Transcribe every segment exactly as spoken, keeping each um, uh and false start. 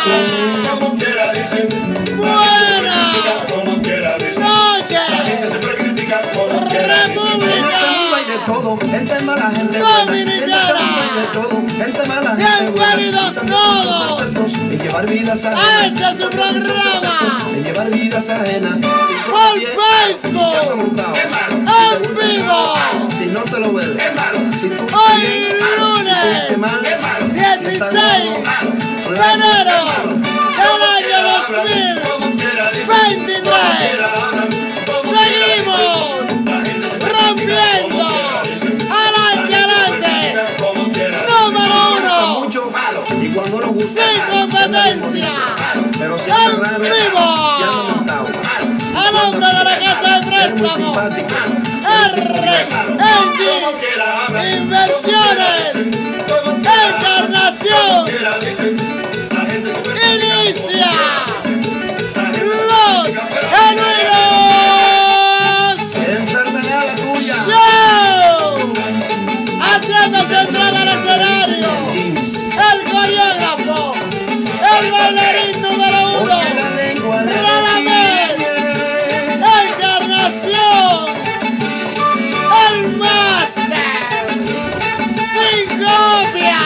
Como quiera dicen. Buenas Como quiera dicen. noches. La gente siempre critica como quiera dicen. Gente mala, gente Dominicana. gente mala, gente Bienvenidos todos de llevar vidas a ajenas, este su programa de llevar vidas ajenas, por Facebook Es malo. en vivo. si no te lo ves, Es malo. si tú Hoy lunes Es malo. dieciséis de enero del año dos mil Como quiera dicen. veintitrés. Seguimos rompiendo. Adelante, adelante. Como quiera. Número uno. mucho malo, y cuando nos gusta, Sin competencia. pero En siempre raro, vivo. ya no montado, A nombre de la Casa de ser muy Préstamo simpático, R N G Inversiones Encarnación Quiera dicen. La gente siempre inicia La gente Los Genuinos enfermedad la tuya, Show. Haciendo su entrada al escenario jeans, el coreógrafo, el bailarín número uno, porque la lengua le Radamés Encarnación, el máster sin copia.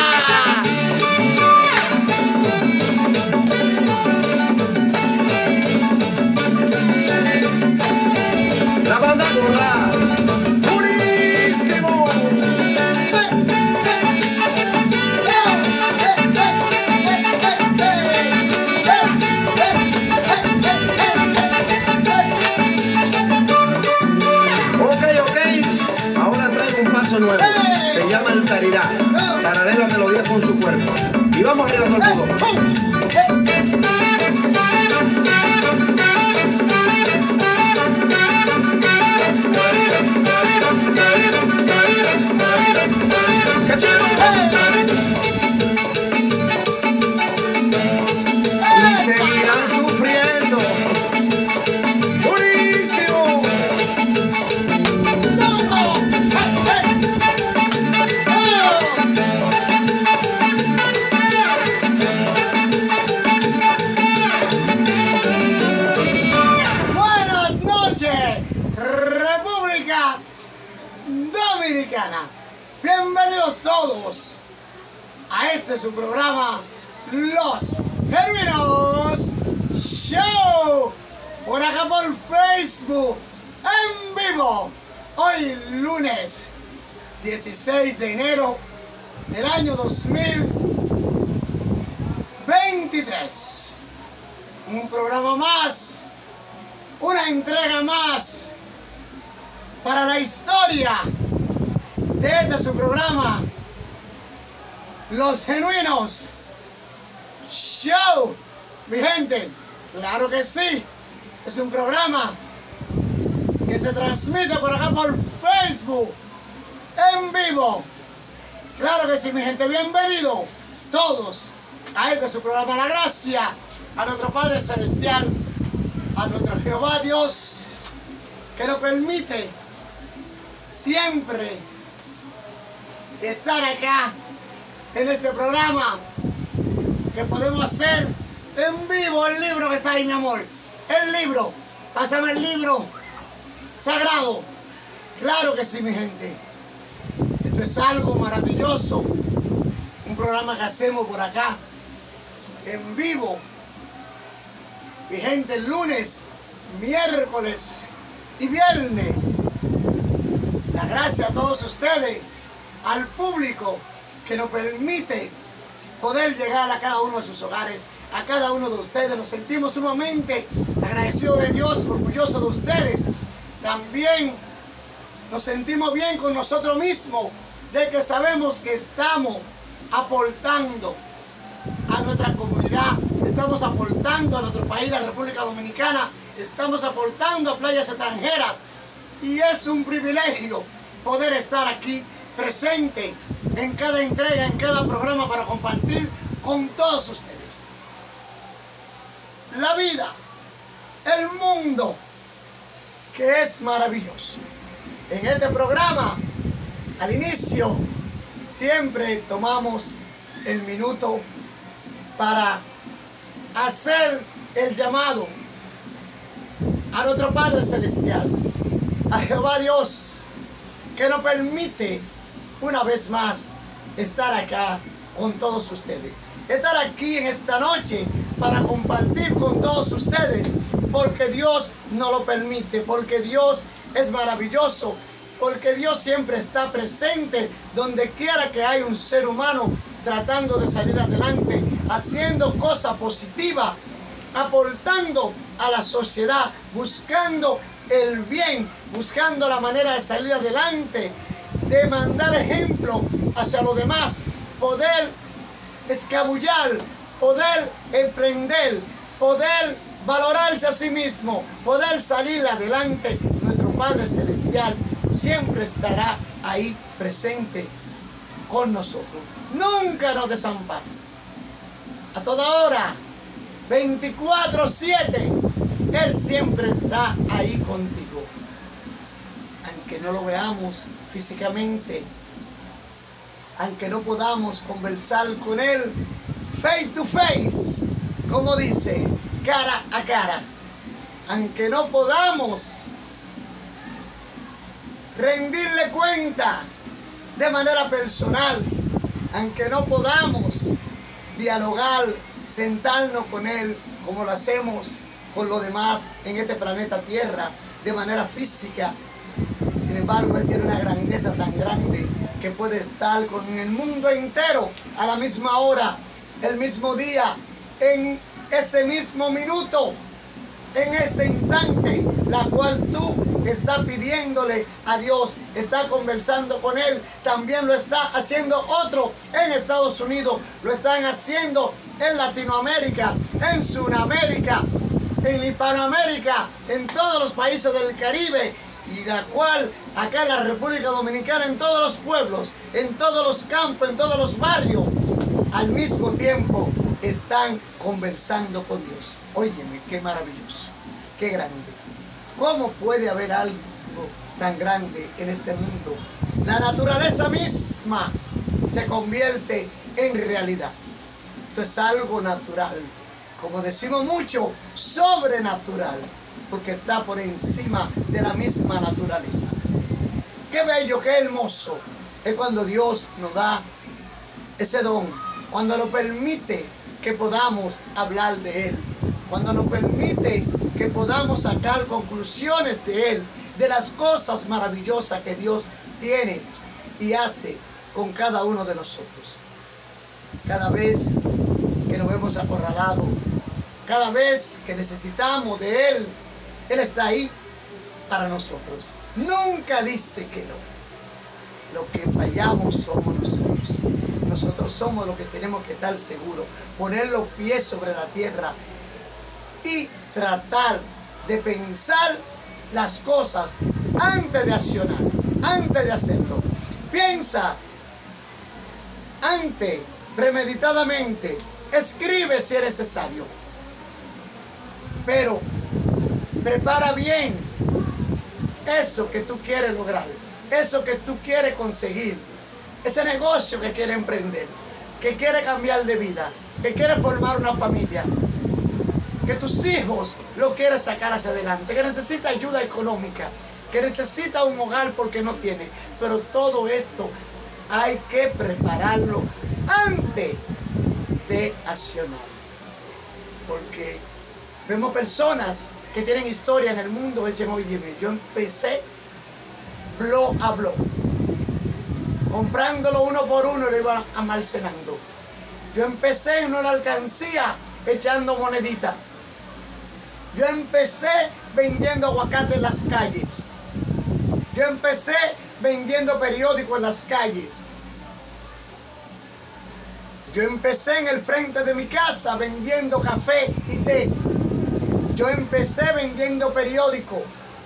la banda corral, purísimo. Ok, ok, ahora traigo un paso nuevo, se llama el tarirá, tararé la melodía con su cuerpo, y vamos arriba todo el mundo. Y seguirán sufriendo. Buenísimo. Buenas noches, República Dominicana. Bienvenidos todos a este su programa, Los Genuinos Show. Por acá por Facebook, en vivo. Hoy lunes dieciséis de enero del año dos mil veintitrés. Un programa más, una entrega más para la historia de este su programa, Los Genuinos Show. Mi gente, claro que sí, es un programa que se transmite por acá por Facebook en vivo. Claro que sí, mi gente, bienvenido todos a este su programa. La gracia a nuestro Padre Celestial, a nuestro Jehová Dios, que nos permite siempre estar acá en este programa, que podemos hacer en vivo. El libro que está ahí, mi amor, el libro, pásame el libro sagrado. Claro que sí, mi gente, esto es algo maravilloso, un programa que hacemos por acá en vivo. Mi gente, el lunes, miércoles y viernes. La gracia a todos ustedes, al público que nos permite poder llegar a cada uno de sus hogares, a cada uno de ustedes. Nos sentimos sumamente agradecidos de Dios, orgullosos de ustedes. También nos sentimos bien con nosotros mismos, de que sabemos que estamos aportando a nuestra comunidad, estamos aportando a nuestro país, la República Dominicana, estamos aportando a playas extranjeras, y es un privilegio poder estar aquí presente en cada entrega, en cada programa, para compartir con todos ustedes. La vida, el mundo, que es maravilloso. En este programa, al inicio, siempre tomamos el minuto para hacer el llamado a nuestro Padre Celestial, a Jehová Dios, que nos permite una vez más estar acá con todos ustedes. Estar aquí en esta noche para compartir con todos ustedes, porque Dios nos lo permite, porque Dios es maravilloso, porque Dios siempre está presente donde quiera que hay un ser humano tratando de salir adelante, haciendo cosas positivas, aportando a la sociedad, buscando el bien, buscando la manera de salir adelante, de mandar ejemplo hacia los demás, poder escabullar, poder emprender, poder valorarse a sí mismo, poder salir adelante. Nuestro Padre Celestial siempre estará ahí presente con nosotros. Nunca nos desampara. A toda hora, veinticuatro siete, Él siempre está ahí contigo. Aunque no lo veamos físicamente, aunque no podamos conversar con Él face to face, como dice, cara a cara, aunque no podamos rendirle cuenta de manera personal, aunque no podamos dialogar, sentarnos con Él como lo hacemos con los demás en este planeta Tierra de manera física. Sin embargo, Él tiene una grandeza tan grande que puede estar con el mundo entero a la misma hora, el mismo día, en ese mismo minuto, en ese instante, la cual tú estás pidiéndole a Dios, está conversando con Él. También lo está haciendo otro en Estados Unidos, lo están haciendo en Latinoamérica, en Sudamérica, en Hispanoamérica, en todos los países del Caribe, y la cual acá en la República Dominicana, en todos los pueblos, en todos los campos, en todos los barrios, al mismo tiempo están conversando con Dios. Óyeme, qué maravilloso, qué grande. ¿Cómo puede haber algo tan grande en este mundo? La naturaleza misma se convierte en realidad. Esto es algo natural, como decimos mucho, sobrenatural, porque está por encima de la misma naturaleza. Qué bello, qué hermoso es cuando Dios nos da ese don, cuando nos permite que podamos hablar de Él, cuando nos permite que podamos sacar conclusiones de Él, de las cosas maravillosas que Dios tiene y hace con cada uno de nosotros. Cada vez que nos vemos acorralados, cada vez que necesitamos de Él, Él está ahí para nosotros. Nunca dice que no. Lo que fallamos somos nosotros. Nosotros somos los que tenemos que estar seguros, poner los pies sobre la tierra y tratar de pensar las cosas antes de accionar, antes de hacerlo. Piensa antes, premeditadamente, escribe si es necesario, pero prepara bien eso que tú quieres lograr, eso que tú quieres conseguir, ese negocio que quieres emprender, que quieres cambiar de vida, que quieres formar una familia, que tus hijos lo quieres sacar hacia adelante, que necesita ayuda económica, que necesita un hogar porque no tiene. Pero todo esto hay que prepararlo antes de accionar, porque vemos personas que tienen historia en el mundo y dicen: oye, yo empecé blow a blow, comprándolo uno por uno y lo iban almacenando. Yo empecé en una alcancía echando moneditas. Yo empecé vendiendo aguacate en las calles. Yo empecé vendiendo periódicos en las calles. Yo empecé en el frente de mi casa vendiendo café y té. Yo empecé vendiendo periódico.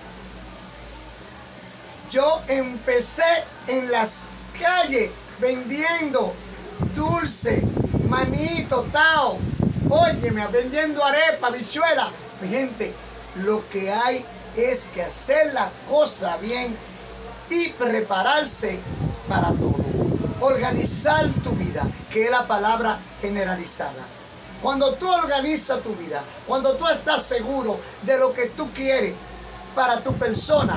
Yo empecé en las calles vendiendo dulce, maní, tostado. Óyeme, vendiendo arepa, bichuela. Mi gente, lo que hay es que hacer la cosa bien y prepararse para todo. Organizar tu vida, que es la palabra generalizada. Cuando tú organizas tu vida, cuando tú estás seguro de lo que tú quieres para tu persona,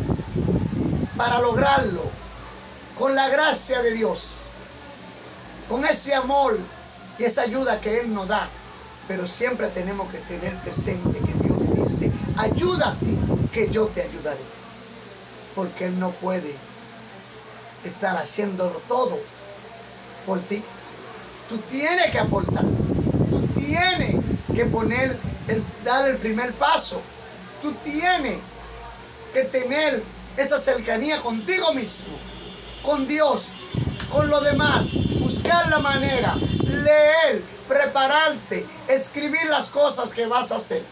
para lograrlo, con la gracia de Dios, con ese amor y esa ayuda que Él nos da. Pero siempre tenemos que tener presente que Dios dice, ayúdate, que yo te ayudaré. Porque Él no puede estar haciéndolo todo por ti. Tú tienes que aportar. Tú tienes que poner, el, dar el primer paso. Tú tienes que tener esa cercanía contigo mismo, con Dios, con los demás. Buscar la manera, leer, prepararte, escribir las cosas que vas a hacer.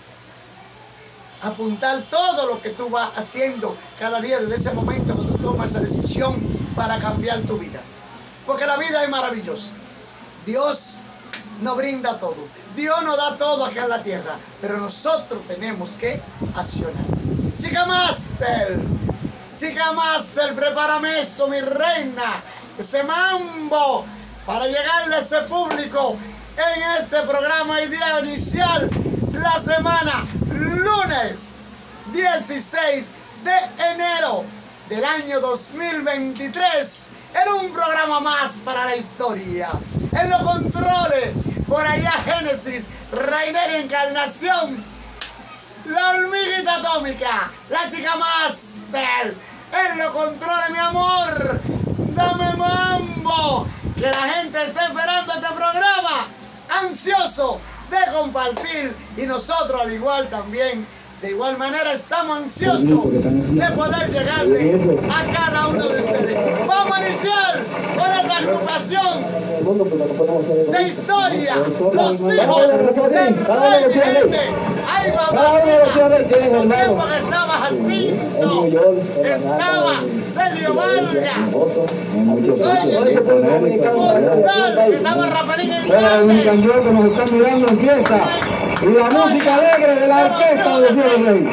Apuntar todo lo que tú vas haciendo cada día desde ese momento que tú tomas esa decisión para cambiar tu vida. Porque la vida es maravillosa. Dios nos brinda todo. Dios nos da todo aquí en la tierra. Pero nosotros tenemos que accionar. Chica Master, Chica Master, prepárame eso, mi reina. Ese mambo para llegarle a ese público en este programa y día inicial la semana lunes dieciséis de enero del año dos mil veintitrés en un programa más para la historia. En los controles, por allá Génesis, Rainer Encarnación, la hormiguita atómica, la Chica Master. En los controles, mi amor, dame mambo, que la gente está esperando este programa, ansioso de compartir, y nosotros al igual también, de igual manera estamos ansiosos de poder llegarle a cada uno de ustedes. Vamos a iniciar con esta agrupación de historia, los hijos del rey, mi gente. Ay, mamacita, el tiempo que estaba Jacinto, estaba Celio Vargas, oye, Mortal, que estaba Rafaelín Hernández. Que nos están mirando en fiesta. Y la música alegre de la orquesta de Cielo Rey.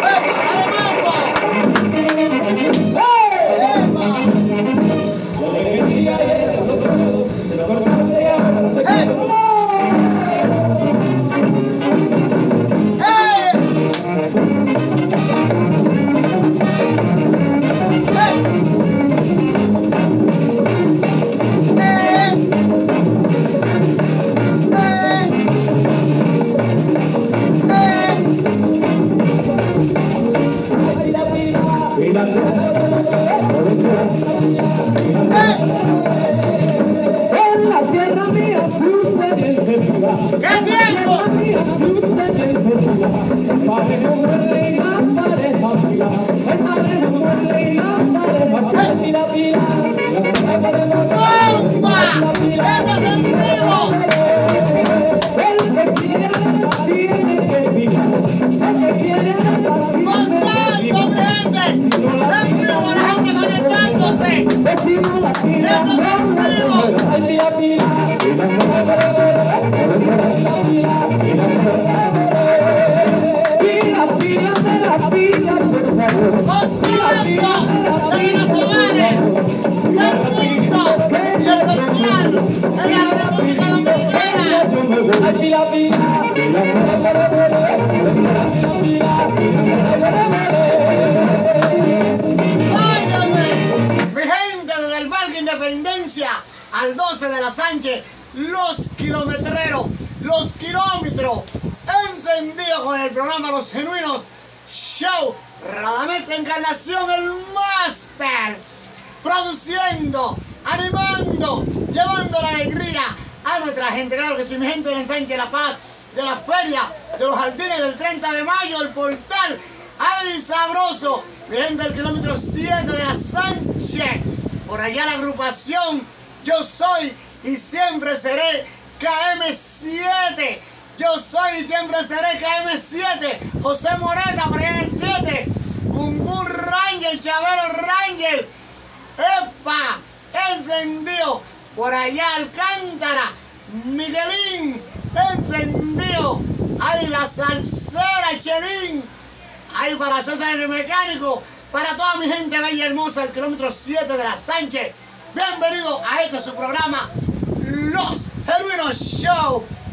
¡Qué tiempo! ¡Bomba! ¡Esto es en vivo! ¡Gozando, mi gente! ¡En vivo la gente conectándose! ¡Esto es en vivo! ¡Gozando de los hogares del mundo y especial en la República Dominicana! ¡Óigame! Mi gente, desde el Parque Independencia al doce de la Sánchez, los kilometreros, los kilómetros, encendidos con el programa Los Genuinos Show, Radamés Encarnación, el máster, produciendo, animando, llevando la alegría a nuestra gente. Claro que sí, mi gente del Ensanche La Paz, de la feria, de los jardines del treinta de mayo, el portal, ¡ay, sabroso! Mi gente del kilómetro siete de la Sánchez, por allá la agrupación Yo Soy y Siempre Seré K M siete. Yo soy y siempre seré K M siete. José Moreta, por allá en el siete. Cuncún Ranger, Chabelo Ranger. ¡Epa! Encendido. Por allá Alcántara. Miguelín. Encendido. ¡Ay, la salsera, Chelín! ¡Ay, para César el mecánico! Para toda mi gente bella y hermosa, el kilómetro siete de la Sánchez. Bienvenido a este su programa, Los Genuinos Show.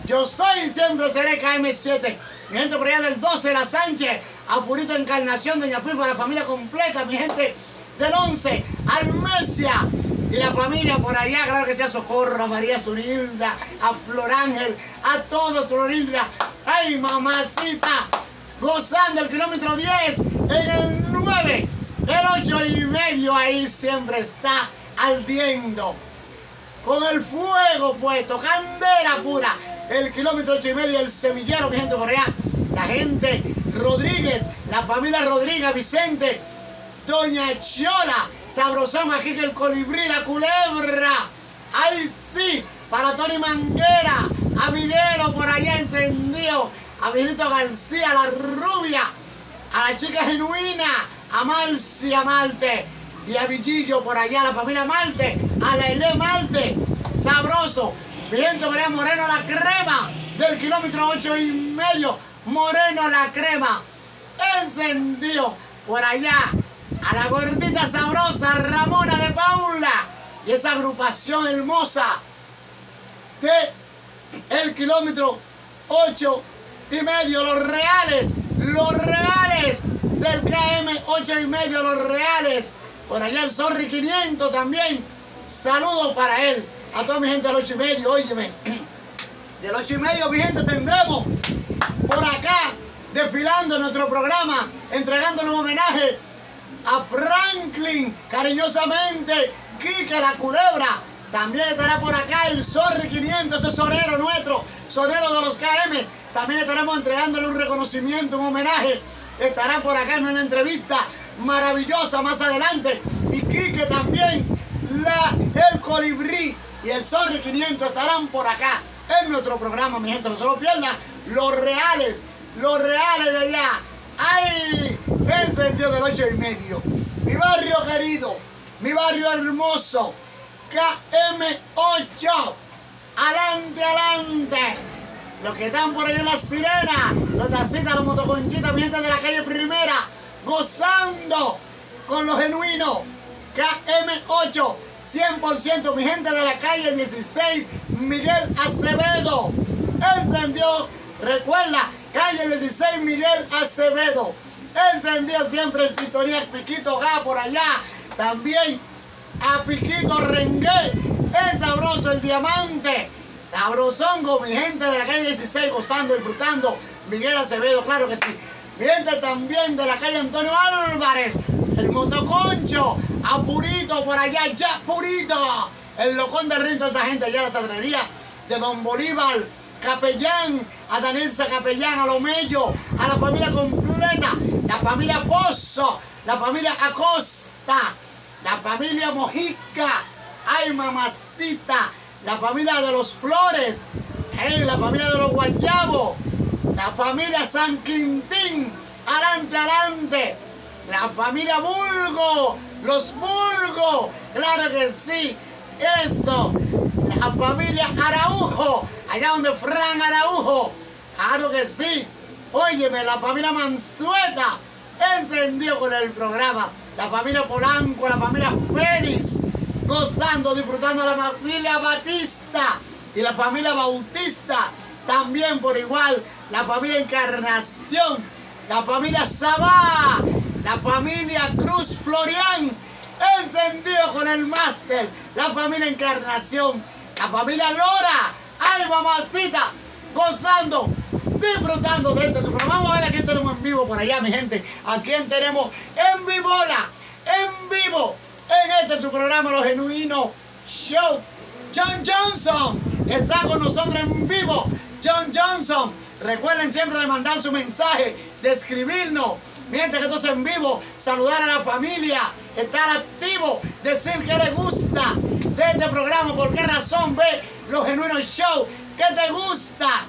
Yo soy y siempre seré K M siete. Mi gente por allá del doce, La Sánchez, Apurito, Encarnación, Doña Fifa, la familia completa, mi gente del once, Almesia. Y la familia por allá, claro que sea, Socorro, a María Zurilda, a Flor Ángel, a todos, Florilda. ¡Ay, mamacita! Gozando el kilómetro diez, en el nueve, el ocho y medio, ahí siempre está ardiendo. Con el fuego puesto, candela pura. El kilómetro ocho y medio, el semillero, mi gente por allá. La gente Rodríguez, la familia Rodríguez, Vicente, Doña Chola, sabrosón aquí que el colibrí, la culebra. ¡Ay, sí! Para Tony Manguera, a Miguelo por allá encendido, a Benito García, la rubia, a la chica genuina, a Marcia Malte y a Bichillo por allá, la familia Malte, a la Aire Malte, sabroso. Mi gente por allá, Moreno la crema, del kilómetro ocho y medio, Moreno la crema, encendido por allá. A la gordita sabrosa Ramona de Paula y esa agrupación hermosa de el kilómetro ocho y medio, los reales, los reales del K M ocho y medio, los reales. Por allá el Sorry quinientos también. Saludos para él. A toda mi gente del ocho y medio, óyeme. Del ocho y medio, mi gente, tendremos por acá desfilando en nuestro programa, entregándole un homenaje a Franklin, cariñosamente, Quique la Culebra. También estará por acá el Sorry quinientos, ese sonero nuestro, sonero de los K M. También estaremos entregándole un reconocimiento, un homenaje. Estará por acá en una entrevista maravillosa más adelante. Y Quique también, la, el colibrí y el Sorry quinientos estarán por acá en nuestro programa, mi gente. No se lo pierdan, los reales, los reales de allá. ¡Ay! Encendido del ocho y medio. Mi barrio querido, mi barrio hermoso, K M ocho. Adelante, adelante. Los que están por ahí en la sirena, los tacitas, los motoconchitas, mi gente de la calle Primera, gozando con los genuinos. K M ocho, cien por ciento, mi gente de la calle dieciséis, Miguel Acevedo. Encendió, recuerda, calle dieciséis, Miguel Acevedo. Encendió siempre en sintonía Piquito Ga por allá. También a Piquito Rengué, el sabroso, el diamante. Sabrosongo, mi gente de la calle dieciséis, gozando, disfrutando. Miguel Acevedo, claro que sí. Mi gente también de la calle Antonio Álvarez, el motoconcho, a Purito por allá, ya Purito. El locón de Rinto, esa gente allá, la sadrería de Don Bolívar Capellán, a Danilza Capellán, a Lomello, a la familia completa, la familia Pozo, la familia Acosta, la familia Mojica, ay mamacita, la familia de los Flores, hey, la familia de los Guayabos, la familia San Quintín, adelante, adelante, la familia Bulgo, los Bulgo, claro que sí, eso, la familia Araujo, allá donde Fran Araujo, claro que sí, óyeme, la familia Manzueta, encendió con el programa, la familia Polanco, la familia Félix, gozando, disfrutando, la familia Batista y la familia Bautista, también por igual, la familia Encarnación, la familia Sabá, la familia Cruz Florián, encendido con el máster, la familia Encarnación, la familia Lora, ay mamacita, gozando, disfrutando de este super. Vamos a ver a quién tenemos en vivo por allá, mi gente. A quién tenemos en vivola, en vivo, en este su programa, Los Genuinos Show. John Johnson está con nosotros en vivo. John Johnson, recuerden siempre de mandar su mensaje, de escribirnos. Mientras que esto es en vivo, saludar a la familia, estar activo, decir que le gusta de este programa, por qué razón ve Los Genuinos Show, que te gusta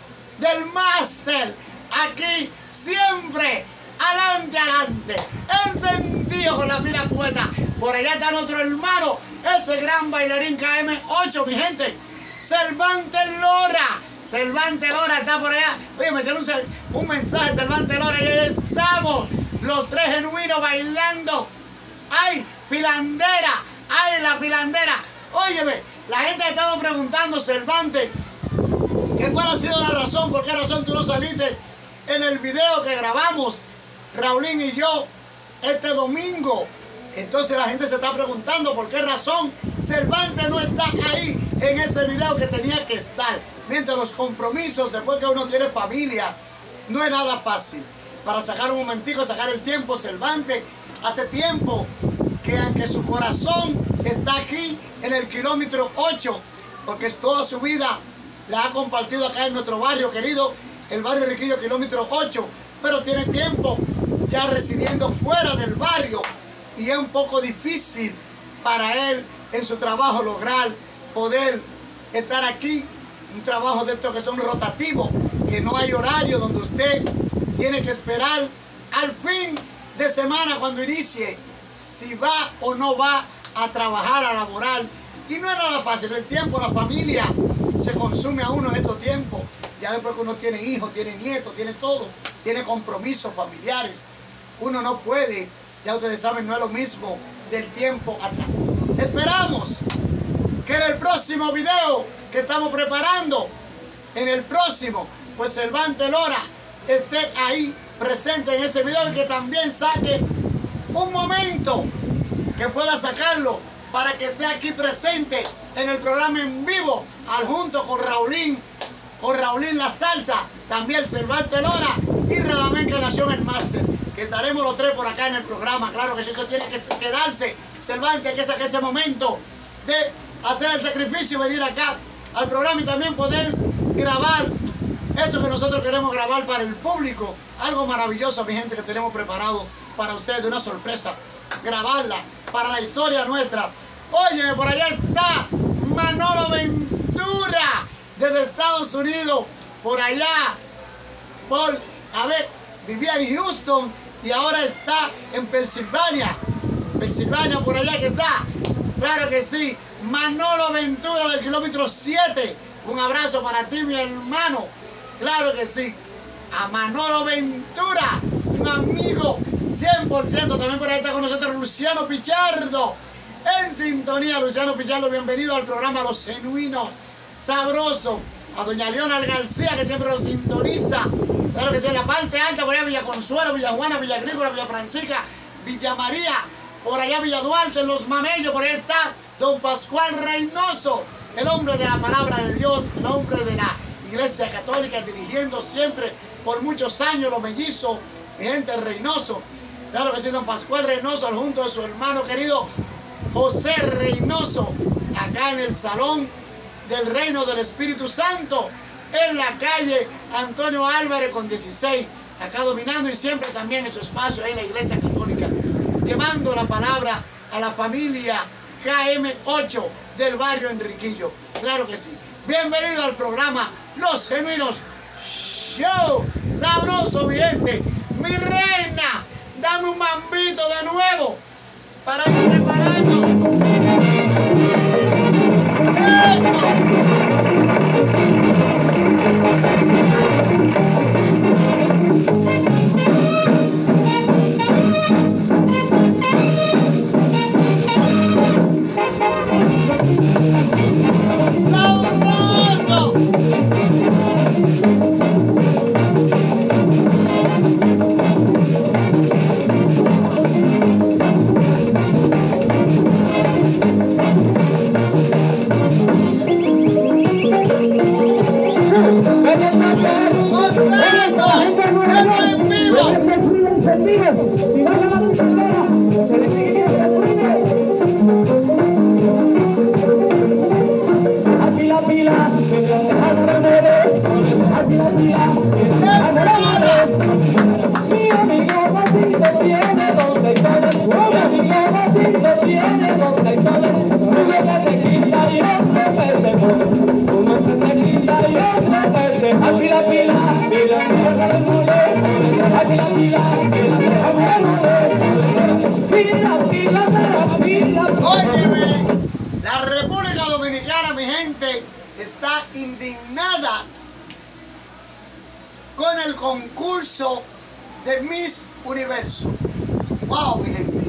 del máster, aquí siempre, adelante, adelante, encendido con la pila puesta. Por allá está nuestro hermano, ese gran bailarín K M ocho, mi gente, Cervantes Lora. Cervantes Lora está por allá. Oye, me tiene un, un mensaje, Cervantes Lora, y ahí estamos, los tres genuinos bailando. ¡Ay, pilandera! ¡Ay, la pilandera! Óyeme, la gente ha estado preguntando, Cervantes, ¿qué ¿Cuál ha sido la razón? ¿Por qué razón tú no saliste en el video que grabamos, Raulín y yo, este domingo? Entonces la gente se está preguntando por qué razón Cervantes no está ahí en ese video que tenía que estar. Mientras los compromisos, después que uno tiene familia, no es nada fácil. Para sacar un momentico, sacar el tiempo, Cervantes hace tiempo que aunque su corazón está aquí en el kilómetro ocho, porque toda su vida la ha compartido acá en nuestro barrio querido, el barrio Riquillo, kilómetro ocho, pero tiene tiempo ya residiendo fuera del barrio y es un poco difícil para él en su trabajo lograr poder estar aquí, un trabajo de estos que son rotativos, que no hay horario, donde usted tiene que esperar al fin de semana cuando inicie si va o no va a trabajar, a laborar. Y no es nada fácil, el tiempo, la familia se consume a uno en estos tiempos. Ya después que uno tiene hijos, tiene nietos, tiene todo, tiene compromisos familiares, uno no puede, ya ustedes saben, no es lo mismo del tiempo atrás. Esperamos que en el próximo video que estamos preparando, en el próximo, pues Cervantes Lora esté ahí presente en ese video y que también saque un momento que pueda sacarlo para que esté aquí presente en el programa en vivo, al junto con Raulín, con Raulín La Salsa, también Cervantes Lora y Radamés Encarnación el Máster, que estaremos los tres por acá en el programa. Claro que si eso tiene que quedarse, Cervantes, que saque ese momento de hacer el sacrificio y venir acá al programa y también poder grabar eso que nosotros queremos grabar para el público. Algo maravilloso, mi gente, que tenemos preparado para ustedes, una sorpresa, grabarla para la historia nuestra. Oye, por allá está Manolo Ventura desde Estados Unidos, por allá, por, a ver, vivía en Houston y ahora está en Pensilvania. Pensilvania, por allá que está. Claro que sí, Manolo Ventura del kilómetro siete. Un abrazo para ti, mi hermano. Claro que sí. A Manolo Ventura, un amigo cien por ciento. También por ahí está con nosotros Luciano Pichardo. En sintonía, Luciano Pichardo, bienvenido al programa Los Genuinos Sabrosos. A doña Leonel García, que siempre nos sintoniza. Claro que sí, en la parte alta, por allá Villa Consuelo, Villa Juana, Villa Agrícola, Villa Francisca, Villa María, por allá Villa Duarte, Los Mamellos, por ahí está don Pascual Reynoso, el hombre de la palabra de Dios, el hombre de la Iglesia Católica, dirigiendo siempre por muchos años los mellizos, mi gente, Reynoso. Claro que sí, don Pascual Reynoso, al junto de su hermano querido José Reynoso, acá en el Salón del Reino del Espíritu Santo, en la calle Antonio Álvarez con dieciséis, acá dominando y siempre también en su espacio en la Iglesia Católica, llevando la palabra a la familia K M ocho del barrio Enriquillo. Claro que sí. Bienvenido al programa Los Genuinos Show. Sabroso, mi gente. Mi reina, dame un mambito de nuevo para ir preparando. ¡Eso! ¡Sabroso! Óyeme, la República Dominicana, mi gente, está indignada con el concurso de Miss Universo. Wow, mi gente.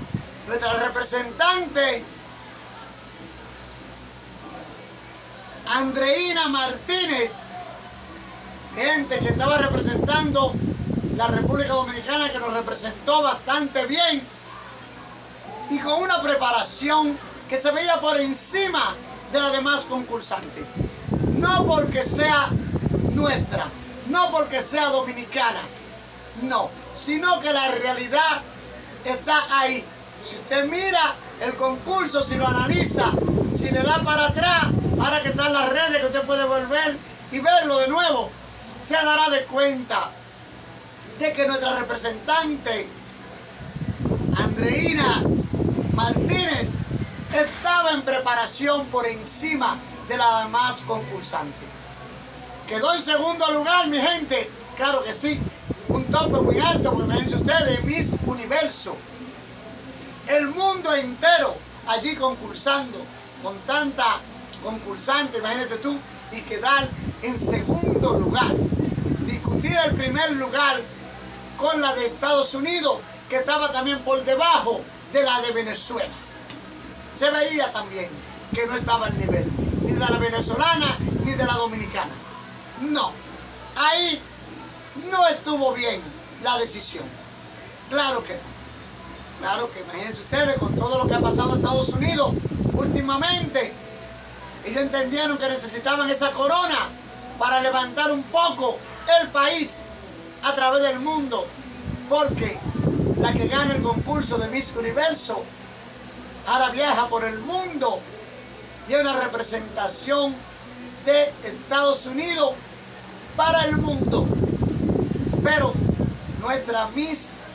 Nuestra representante Andreina Martínez, gente que estaba representando la República Dominicana, que nos representó bastante bien y con una preparación que se veía por encima de las demás concursantes. No porque sea nuestra, no porque sea dominicana, no, sino que la realidad está ahí. Si usted mira el concurso, si lo analiza, si le da para atrás, ahora que están las redes, que usted puede volver y verlo de nuevo, se dará de cuenta de que nuestra representante, Andreina Martínez, estaba en preparación por encima de las demás concursantes. Quedó en segundo lugar, mi gente, claro que sí, un tope muy alto, porque imagínense ustedes, Miss Universo, el mundo entero allí concursando, con tanta concursante, imagínate tú, y quedar en segundo lugar, discutir el primer lugar con la de Estados Unidos, que estaba también por debajo de la de Venezuela. Se veía también que no estaba al nivel ni de la venezolana ni de la dominicana. No, ahí no estuvo bien la decisión. Claro que no. Claro que imagínense ustedes con todo lo que ha pasado en Estados Unidos últimamente. Ellos entendieron que necesitaban esa corona para levantar un poco el país a través del mundo, porque la que gana el concurso de Miss Universo ahora viaja por el mundo y es una representación de Estados Unidos para el mundo. Pero nuestra Miss,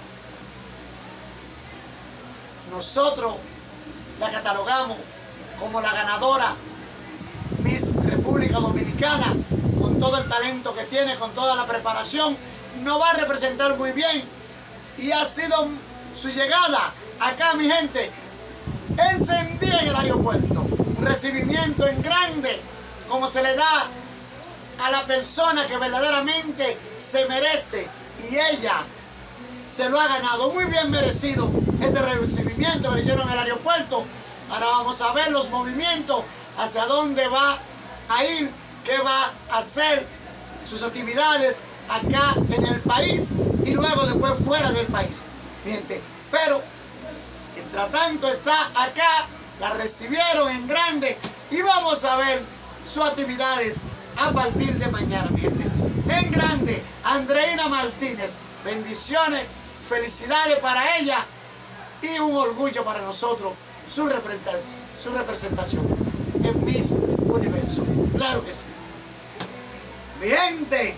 nosotros la catalogamos como la ganadora Miss República Dominicana, con todo el talento que tiene, con toda la preparación, no va a representar muy bien. Y ha sido su llegada acá, mi gente, encendida en el aeropuerto. Un recibimiento en grande, como se le da a la persona que verdaderamente se merece. Y ella se lo ha ganado, muy bien merecido ese recibimiento que le hicieron en el aeropuerto. Ahora vamos a ver los movimientos, hacia dónde va a ir, qué va a hacer, sus actividades acá en el país y luego después fuera del país. Gente, pero mientras tanto está acá, la recibieron en grande y vamos a ver sus actividades a partir de mañana, gente. En grande, Andreina Martínez, bendiciones, felicidades para ella y un orgullo para nosotros su representación, su representación en Miss Universo. Claro que sí. Mi gente,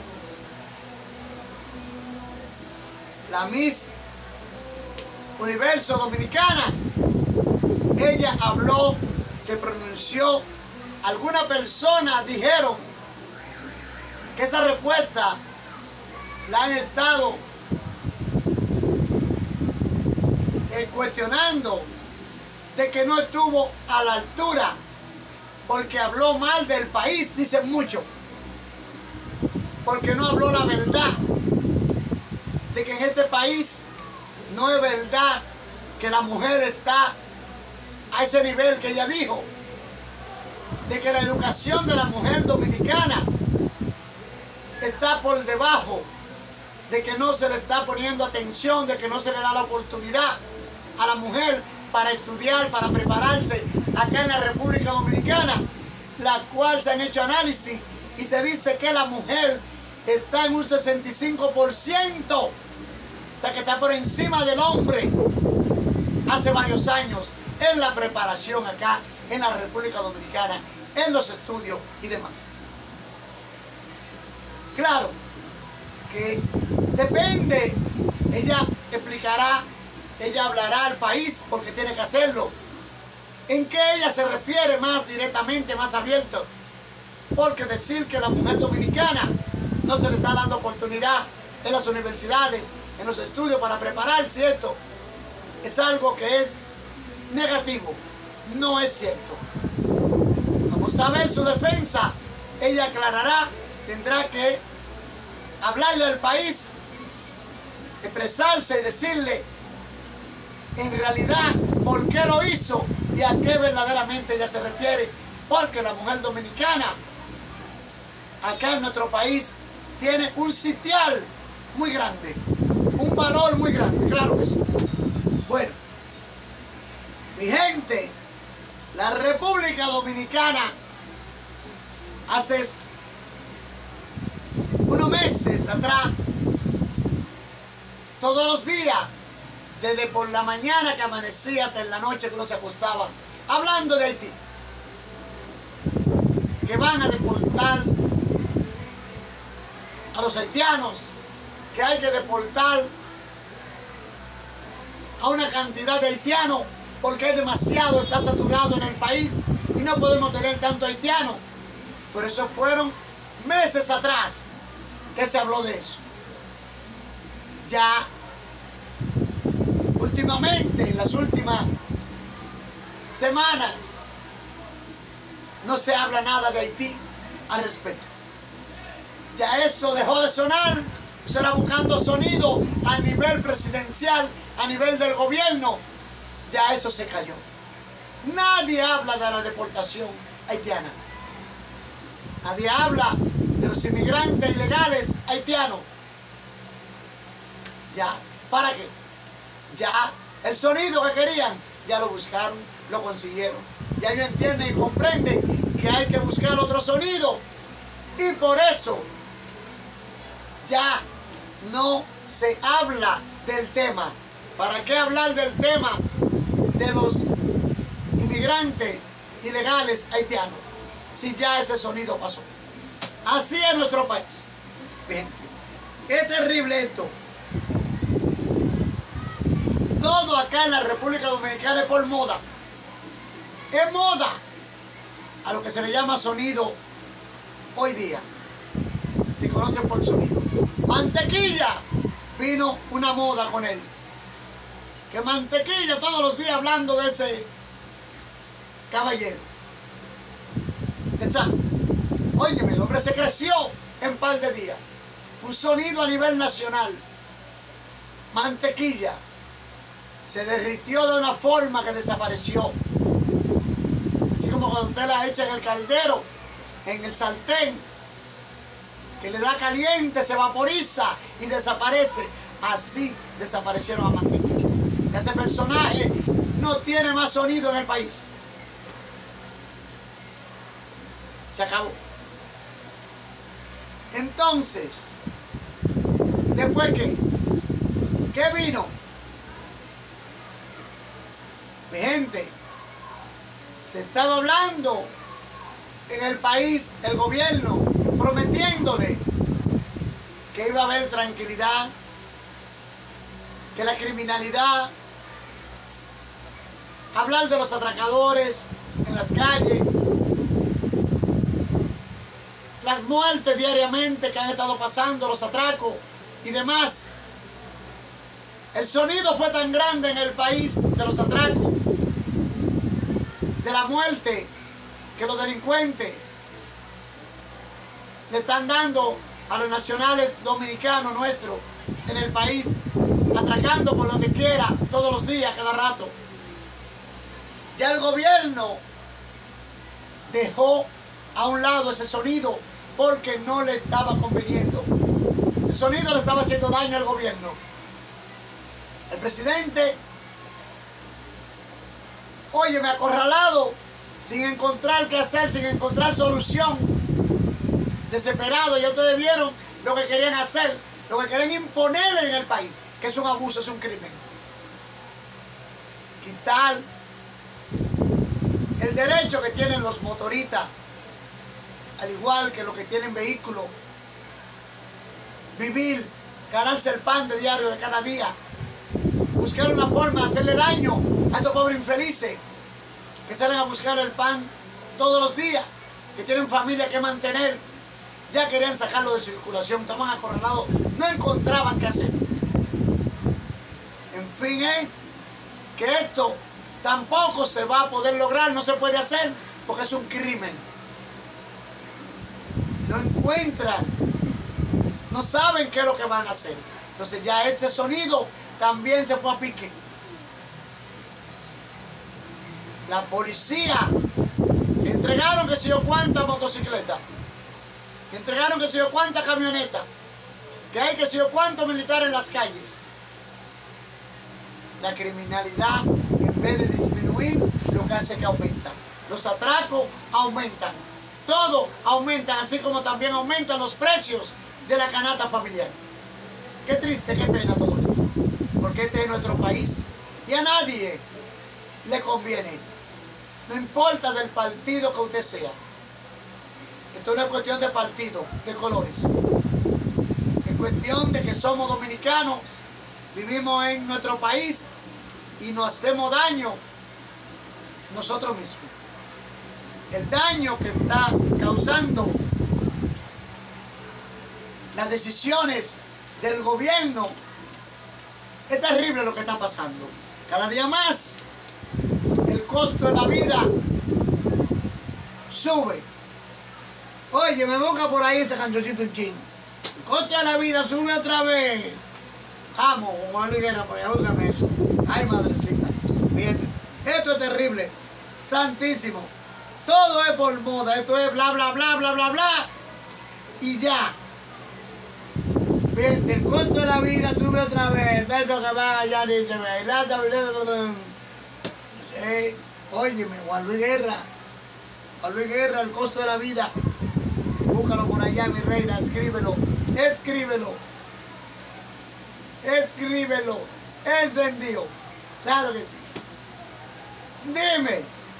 la Miss Universo Dominicana, ella habló, se pronunció. Algunas personas dijeron que esa respuesta la han estado eh, cuestionando, de que no estuvo a la altura porque habló mal del país, dicen mucho, porque no habló la verdad de que en este país no es verdad que la mujer está a ese nivel que ella dijo, de que la educación de la mujer dominicana está por debajo, de que no se le está poniendo atención, de que no se le da la oportunidad a la mujer para estudiar, para prepararse acá en la República Dominicana, la cual se han hecho análisis y se dice que la mujer está en un sesenta y cinco por ciento, o sea que está por encima del hombre hace varios años en la preparación acá en la República Dominicana, en los estudios y demás. Claro que depende, ella explicará, ella hablará al país porque tiene que hacerlo. ¿En qué ella se refiere más directamente, más abierto? Porque decir que la mujer dominicana no se le está dando oportunidad en las universidades, en los estudios para prepararse, esto es algo que es negativo, no es cierto. Vamos a ver su defensa, ella aclarará, tendrá que hablarle al país, expresarse y decirle en realidad por qué lo hizo y a qué verdaderamente ella se refiere, porque la mujer dominicana acá en nuestro país tiene un sitial muy grande, un valor muy grande, claro que sí. Bueno, mi gente, la República Dominicana hace unos meses atrás, todos los días, desde por la mañana que amanecía hasta en la noche que uno se acostaba, hablando de Haití, que van a deportar a los haitianos, que hay que deportar a una cantidad de haitianos porque es demasiado, está saturado en el país y no podemos tener tanto haitiano. Por eso fueron meses atrás que se habló de eso. Ya últimamente, en las últimas semanas, no se habla nada de Haití al respecto. Ya eso dejó de sonar, eso era buscando sonido a nivel presidencial, a nivel del gobierno. Ya eso se cayó. Nadie habla de la deportación haitiana. Nadie habla de los inmigrantes ilegales haitianos. Ya, ¿para qué? Ya el sonido que querían, ya lo buscaron, lo consiguieron. Ya ellos entienden y comprenden que hay que buscar otro sonido. Y por eso ya no se habla del tema. ¿Para qué hablar del tema de los inmigrantes ilegales haitianos si ya ese sonido pasó? Así es nuestro país. Bien, qué terrible esto. Todo acá en la República Dominicana es por moda. Es moda a lo que se le llama sonido hoy día. Se conoce por sonido. Mantequilla, vino una moda con él. Que Mantequilla todos los días hablando de ese caballero. Esa, óyeme, el hombre se creció en par de días. Un sonido a nivel nacional. Mantequilla se derritió de una forma que desapareció. Así como cuando usted la echa en el caldero, en el sartén, que le da caliente, se vaporiza y desaparece. Así desaparecieron a Mantequilla. Ese personaje no tiene más sonido en el país. Se acabó. Entonces, ¿después qué? ¿Qué vino? Mi gente, se estaba hablando en el país, el gobierno, prometiéndole que iba a haber tranquilidad, que la criminalidad, hablar de los atracadores en las calles, las muertes diariamente que han estado pasando, los atracos y demás. El sonido fue tan grande en el país de los atracos, de la muerte, que los delincuentes le están dando a los nacionales dominicanos nuestros en el país, atracando por donde quiera, todos los días, cada rato. Ya el gobierno dejó a un lado ese sonido porque no le estaba conveniendo. Ese sonido le estaba haciendo daño al gobierno. El presidente, óyeme, acorralado, sin encontrar qué hacer, sin encontrar solución, desesperado. Ya ustedes vieron lo que querían hacer, lo que querían imponerle en el país, que es un abuso, es un crimen. Quitar el derecho que tienen los motoristas, al igual que los que tienen vehículos, vivir, ganarse el pan de diario de cada día, buscar una forma de hacerle daño a esos pobres infelices que salen a buscar el pan todos los días, que tienen familia que mantener. Ya querían sacarlo de circulación, estaban acorralados, no encontraban qué hacer. En fin, es que esto tampoco se va a poder lograr, no se puede hacer, porque es un crimen. No encuentran, no saben qué es lo que van a hacer. Entonces ya este sonido también se fue a pique. La policía, en entregaron que sé yo cuántas motocicletas, que entregaron que sé yo cuántas camionetas, que hay que sé yo cuántos militares en las calles. La criminalidad, en vez de disminuir, lo que hace es que aumenta. Los atracos aumentan, todo aumenta, así como también aumentan los precios de la canasta familiar. Qué triste, qué pena todo esto, porque este es nuestro país y a nadie le conviene, no importa del partido que usted sea. Esto no es cuestión de partido, de colores, es cuestión de que somos dominicanos, vivimos en nuestro país y nos hacemos daño nosotros mismos. El daño que está causando las decisiones del gobierno, es terrible lo que está pasando. Cada día más el costo de la vida sube. Oye, me busca por ahí ese canchoncito un chin. El costo de la vida sube otra vez. Vamos, Juan Luis Guerra, por allá, búscame eso. Ay, madrecita. Bien, esto es terrible. Santísimo. Todo es por moda. Esto es bla, bla, bla, bla, bla, bla. Y ya. Bien, el costo de la vida sube otra vez. Eso que va allá, dice, sí. Óyeme, Juan Luis Guerra. Juan Luis Guerra, el costo de la vida. Búscalo por allá, mi reina, escríbelo. Escríbelo. Escríbelo. Encendido. Claro que sí. Dime.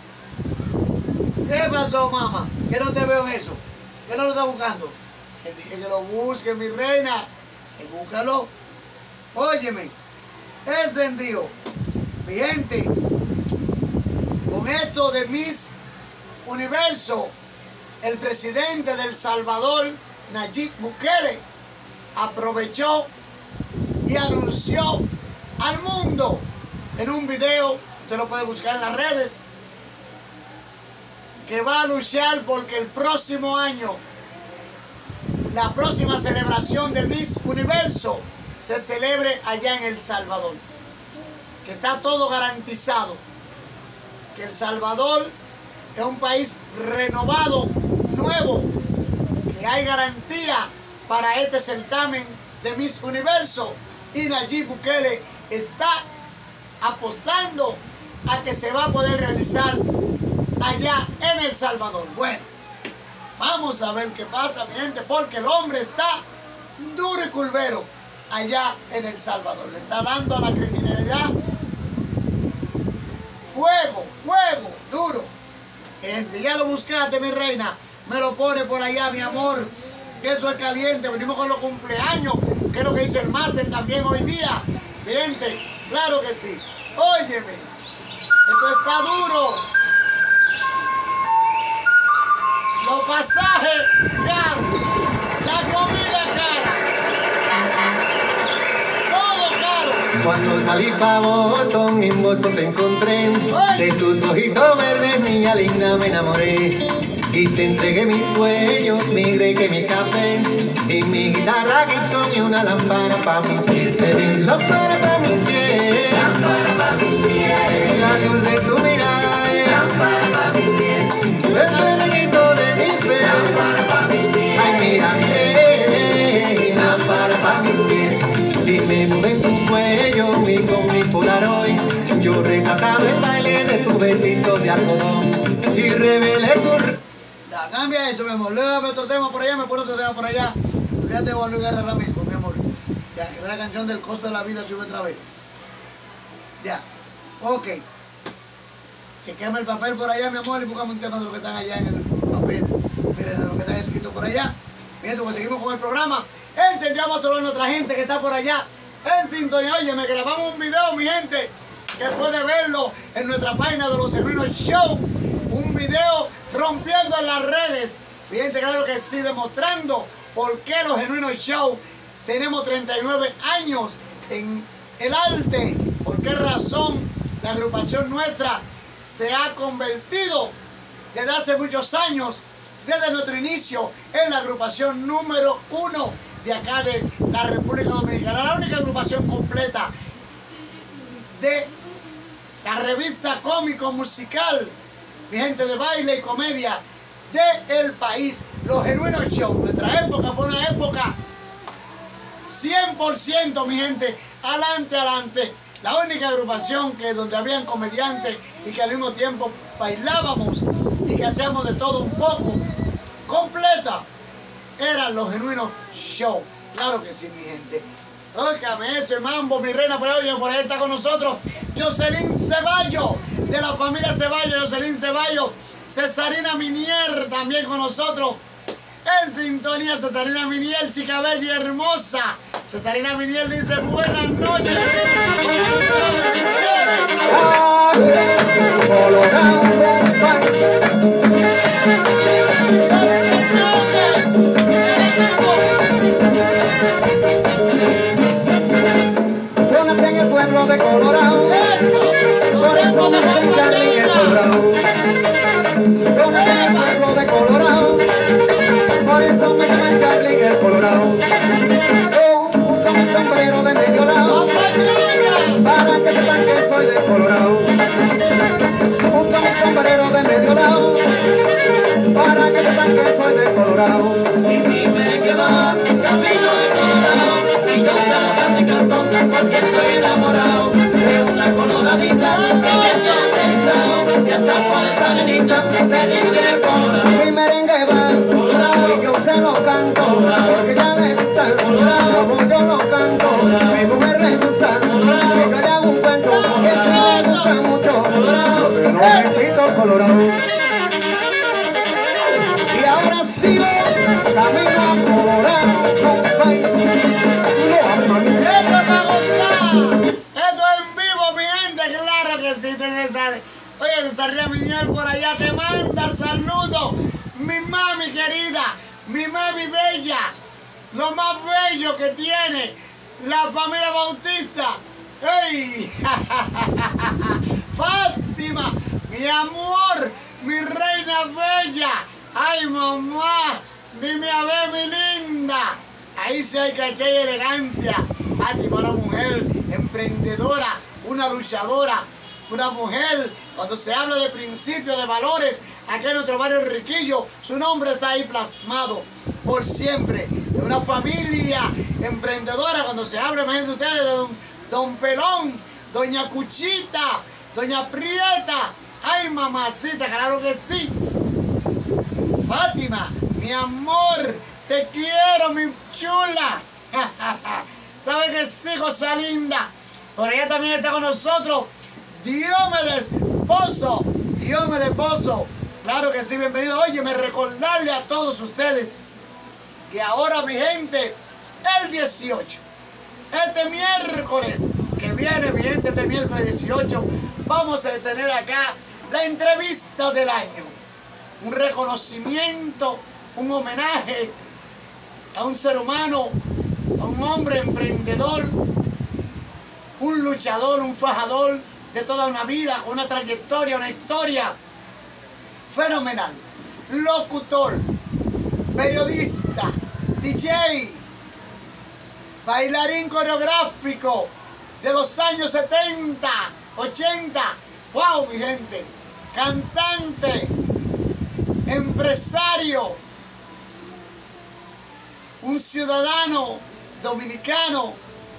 ¿Qué pasó, mamá? Que no te veo en eso. ¿Qué no lo está buscando? Que dije que lo busque, mi reina. Que búscalo. Óyeme. Encendido. Mi gente. Con esto de Miss Universo, el presidente de El Salvador, Nayib Bukele, aprovechó y anunció al mundo en un video, usted lo puede buscar en las redes, que va a luchar porque el próximo año, la próxima celebración de Miss Universo, se celebre allá en El Salvador. Que está todo garantizado. Que El Salvador es un país renovado, nuevo, que hay garantía para este certamen de Miss Universo, y Nayib Bukele está apostando a que se va a poder realizar allá en El Salvador. Bueno, vamos a ver qué pasa, mi gente, porque el hombre está duro y culvero allá en El Salvador. Le está dando a la criminalidad fuego, fuego, duro. Gente, ya lo buscaste, mi reina. Me lo pone por allá, mi amor. Que eso es caliente. Venimos con los cumpleaños, que es lo que dice el máster también hoy día. Gente, claro que sí. Óyeme, esto está duro. Los pasajes caros, la comida cara, todo caro. Cuando salí pa' Boston, en Boston te encontré. De tus ojitos verdes, niña linda, me enamoré. Y te entregué mis sueños, mi que mi café. Y mi guitarra Gibson y una lámpara pa' mis pies. Te di lámpara pa' mis pies. Lámpara pa' mis pies. La luz de tu mirada. Lámpara pa' mis pies. El pedaguito de mis pies. Lámpara pa' mis pies. Ay, mírame. Lámpara pa' mis pies. Dime nudo en tu cuello, mi con mi polaroid. Yo recataba el baile de tu besito de algodón. Y revelé tu... Ya, cambia eso, mi amor. Luego otro tema por allá, me pone otro tema por allá. Olvídate de Juan Luis Guerra ahora mismo, mi amor. Ya, que la canción del costo de la vida sube otra vez. Ya, ok. Chequeame el papel por allá, mi amor, y buscame un tema de lo que están allá en el papel. Miren lo que está escrito por allá. Mientras pues seguimos con el programa, encendiamos solo a nuestra gente que está por allá en sintonía. Oye, me grabamos un video, mi gente, que puede verlo en nuestra página de Los Genuinos Show. Un video rompiendo en las redes. Mi gente, claro que sí, demostrando por qué Los Genuinos Show tenemos treinta y nueve años en el arte. Por qué razón la agrupación nuestra se ha convertido desde hace muchos años, desde nuestro inicio, en la agrupación número uno de acá de la República Dominicana, la única agrupación completa de la revista cómico musical mi gente de baile y comedia del país. Los Genuinos Show. Nuestra época fue una época cien por ciento, mi gente, adelante, adelante. La única agrupación que donde habían comediantes y que al mismo tiempo bailábamos y que hacíamos de todo un poco, completa, eran Los Genuinos Show. Claro que sí, mi gente. Óigame eso, Mambo, mi reina, por ahí, por ahí está con nosotros Jocelyn Ceballos, de la familia Ceballos, Jocelyn Ceballos. Cesarina Minier también con nosotros. En sintonía, Cesarina Minier, chica bella y hermosa. Cesarina Minier dice buenas noches. Buenas bendiciones. Yo nací en el pueblo de Colorado. Eso. Por eso me dicen Charlie el Colorado. Yo nací en el pueblo de Colorado. Por eso me llaman Charlie el Colorado. Yo uso mi sombrero de medio lado para que sepan que soy de Colorado. Uso mi sombrero de medio lado para que sepan que soy de Colorado. Y dime que va camino de Colorado. Y yo salgo de cantón porque estoy enamorado de una coloradita que me siente pensado. Y hasta por esa nenita feliz en el Colorado. Mi merengue va Colorado y yo se lo canto porque ya le gusta Colorado como yo lo canto. Mi mujer le gusta que yo le hago un cuento que a mí me gusta mucho Colorado. Pero no repito Colorado. Y ahora sigo camino a Colorado, compadre. Esto es para gozar. Esto es en vivo, mi gente. Claro que sí, César. Oye, Cesarina Minier por allá te manda saludos. Mi mami querida, mi mami bella, lo más bello que tiene la familia Bautista. ¡Ey! Fátima, mi amor, mi reina bella. ¡Ay, mamá! Dime a ver, mi linda. Ahí sí hay caché y elegancia. Fátima, una mujer emprendedora, una luchadora, una mujer, cuando se habla de principios, de valores, aquí en nuestro barrio Riquillo, su nombre está ahí plasmado por siempre. De una familia emprendedora, cuando se habla, imagínense ustedes, de don, don Pelón, doña Cuchita, doña Prieta. Ay, mamacita, claro que sí. Fátima, mi amor, te quiero, mi chula. ¿Sabe que sí, cosa linda? Por allá también está con nosotros Diomedes Pozo. Diomedes Pozo. Claro que sí, bienvenido. Oye, me recordarle a todos ustedes que ahora, mi gente, el dieciocho, este miércoles que viene, mi gente, este miércoles dieciocho, vamos a tener acá la entrevista del año. Un reconocimiento, un homenaje a un ser humano, a un hombre emprendedor, un luchador, un fajador de toda una vida, con una trayectoria, una historia fenomenal. Locutor, periodista, D J, bailarín coreográfico de los años setenta, ochenta. ¡Wow, mi gente! Cantante, empresario, un ciudadano dominicano,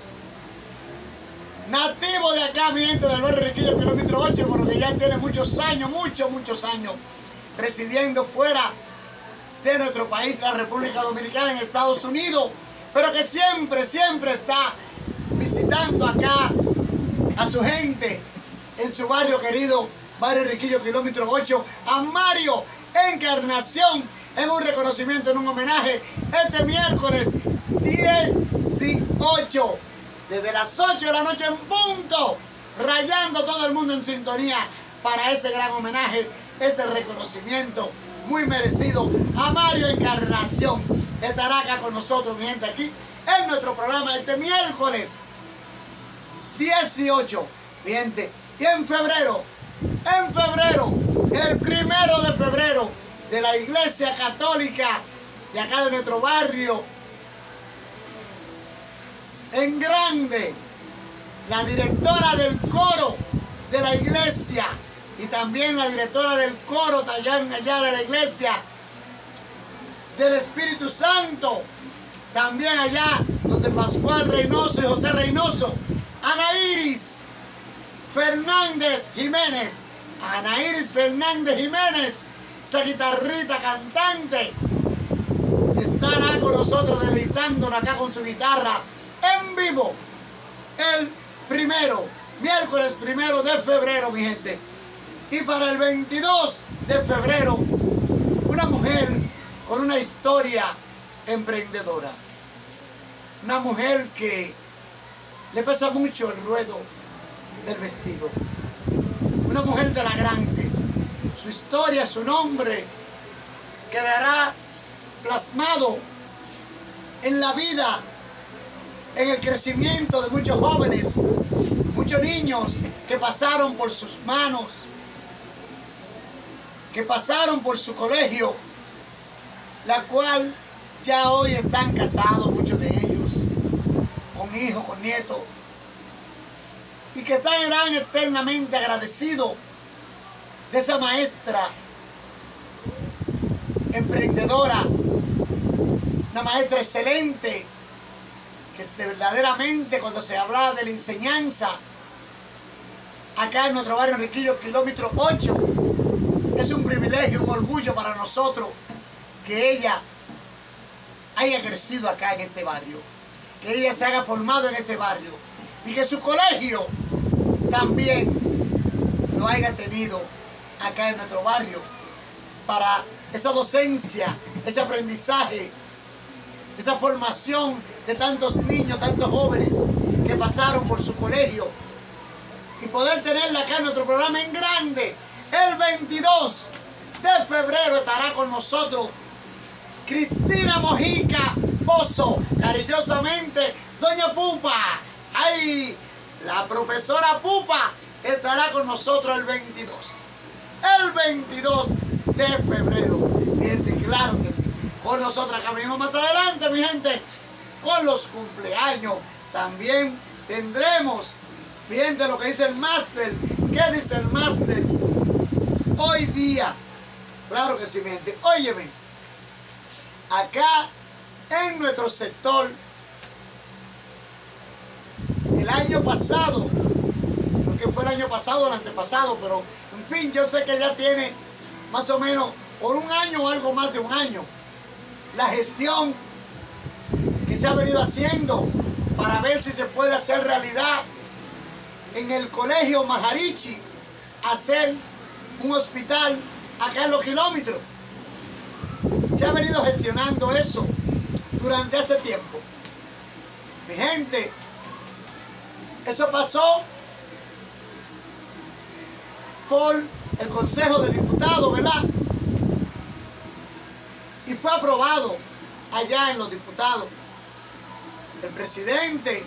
nativo de acá, mi gente, del barrio Riquillo, kilómetro ocho, porque ya tiene muchos años, muchos, muchos años residiendo fuera de nuestro país, la República Dominicana, en Estados Unidos, pero que siempre, siempre está visitando acá a su gente en su barrio querido, barrio Riquillo, kilómetro ocho, a Mario Encarnación, en un reconocimiento, en un homenaje, este miércoles dieciocho, desde las ocho de la noche en punto, rayando todo el mundo en sintonía para ese gran homenaje, ese reconocimiento muy merecido a Mario Encarnación. Estará acá con nosotros, mi gente, aquí en nuestro programa este miércoles dieciocho, mi gente. Y en febrero, en febrero, el primero de febrero, de la Iglesia Católica de acá de nuestro barrio, en grande, la directora del coro de la iglesia, y también la directora del coro allá, allá de la iglesia del Espíritu Santo, también allá donde Pascual Reynoso y José Reynoso, Ana Iris Fernández Jiménez, Ana Iris Fernández Jiménez, esa guitarrita cantante, estará con nosotros deleitándonos acá con su guitarra en vivo el primero, miércoles primero de febrero, mi gente. Y para el veintidós de febrero, una mujer con una historia emprendedora. Una mujer que le pesa mucho el ruedo del vestido. Una mujer de la grande. Su historia, su nombre, quedará plasmado en la vida, en el crecimiento de muchos jóvenes, muchos niños que pasaron por sus manos, que pasaron por su colegio, la cual ya hoy están casados, muchos de ellos, con hijos, con nietos, y que estarán eternamente agradecidos de esa maestra emprendedora, una maestra excelente, que este, verdaderamente cuando se habla de la enseñanza, acá en nuestro barrio Enriquillo, kilómetro ocho, es un privilegio, un orgullo para nosotros que ella haya crecido acá en este barrio, que ella se haya formado en este barrio y que su colegio también lo haya tenido acá en nuestro barrio para esa docencia, ese aprendizaje, esa formación de tantos niños, tantos jóvenes que pasaron por su colegio y poder tenerla acá en nuestro programa en grande. El veintidós de febrero estará con nosotros Cristina Mojica Pozo, cariñosamente Doña Pupa. ¡Ay! La profesora Pupa estará con nosotros el veintidós. El veintidós de febrero. Mi gente, claro que sí. Con nosotros acá venimos más adelante, mi gente, con los cumpleaños. También tendremos, mi gente, lo que dice el máster. ¿Qué dice el máster? Hoy día, claro que sí, mi gente. Óyeme, acá en nuestro sector, el año pasado, lo que fue el año pasado o el antepasado, pero en fin, yo sé que ya tiene más o menos por un año o algo más de un año, la gestión que se ha venido haciendo para ver si se puede hacer realidad en el colegio Majarichi, hacer un hospital acá en los kilómetros. Se ha venido gestionando eso durante ese tiempo. Mi gente, eso pasó por el Consejo de Diputados, ¿verdad? Y fue aprobado allá en los diputados. El presidente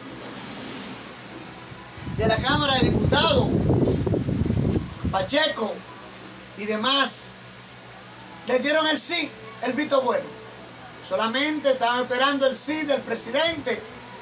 de la Cámara de Diputados, Pacheco y demás, le dieron el sí, el visto bueno. Solamente estaban esperando el sí del presidente.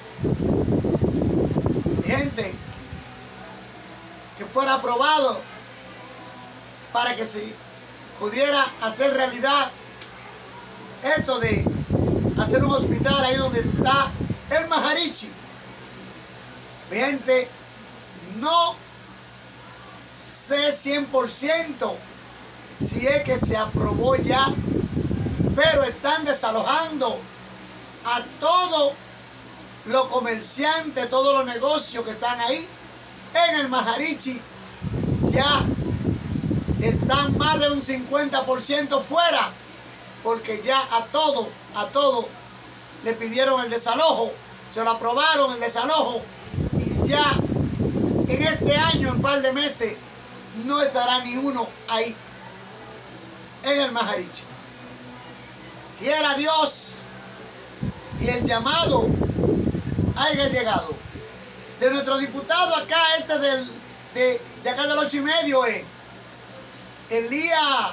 Gente, que fuera aprobado para que se pudiera hacer realidad esto de hacer un hospital ahí donde está el Majarichi. Mi gente, no sé cien por ciento si es que se aprobó ya, pero están desalojando a todos los comerciantes, todos los negocios que están ahí en el Majarichi. Ya están más de un cincuenta por ciento fuera, porque ya a todo, a todo le pidieron el desalojo, se lo aprobaron el desalojo, y ya en este año, en un par de meses, no estará ni uno ahí en el Majarichi. Quiera Dios y el llamado haya llegado de nuestro diputado acá, este del, de, de acá del ocho y medio, eh, Elías,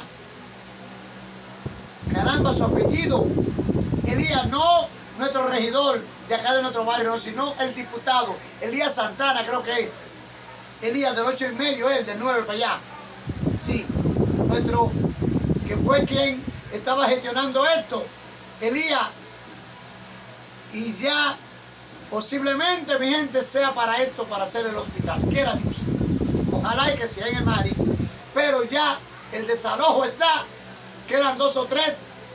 caramba su apellido, Elías, no nuestro regidor de acá de nuestro barrio, no, sino el diputado Elías Santana, creo que es Elías del ocho y medio, él del nueve para allá, Sí, nuestro, que fue quien estaba gestionando esto, Elías. Y ya posiblemente, mi gente, sea para esto, para hacer el hospital. Quiera Dios. Ojalá y que sea en el Maharich. Pero ya el desalojo está. Quedan dos o tres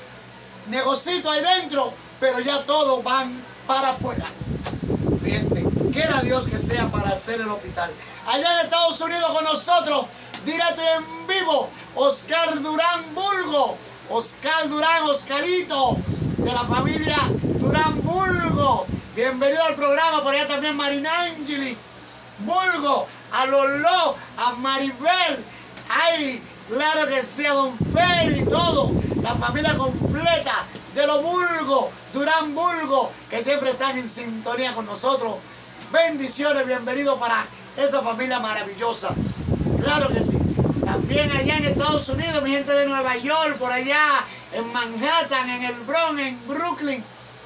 negocios ahí dentro, pero ya todos van para afuera. Mi gente, quiera Dios que sea para hacer el hospital. Allá en Estados Unidos con nosotros, directo y en vivo, Oscar Durán Bulgo. Oscar Durán, Oscarito, de la familia Durán Bulgo. Bienvenido al programa. Por allá también Marinangeli Bulgo, a Lolo, a Maribel. Ay, claro que sí, a Don Feli y todo. La familia completa de los Bulgo, Durán Bulgo, que siempre están en sintonía con nosotros. Bendiciones, bienvenido para esa familia maravillosa. Claro que sí. También allá en Estados Unidos, mi gente de Nueva York, por allá, en Manhattan, en el Bronx, en Brooklyn,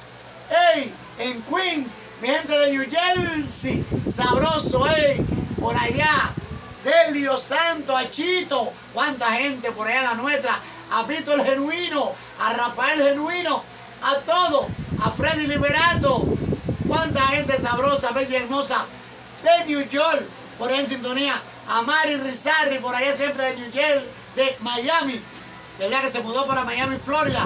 ey, en Queens, mi gente de New Jersey, sabroso, ey, por allá, Delio Santo, a Chito, cuánta gente por allá la nuestra, a Vito el Genuino, a Rafael Genuino, a todo, a Freddy Liberato, cuánta gente sabrosa, bella y hermosa de New York, por allá en sintonía, a Mari Rizarri, por allá siempre de New York, de Miami, ya que se mudó para Miami, Florida,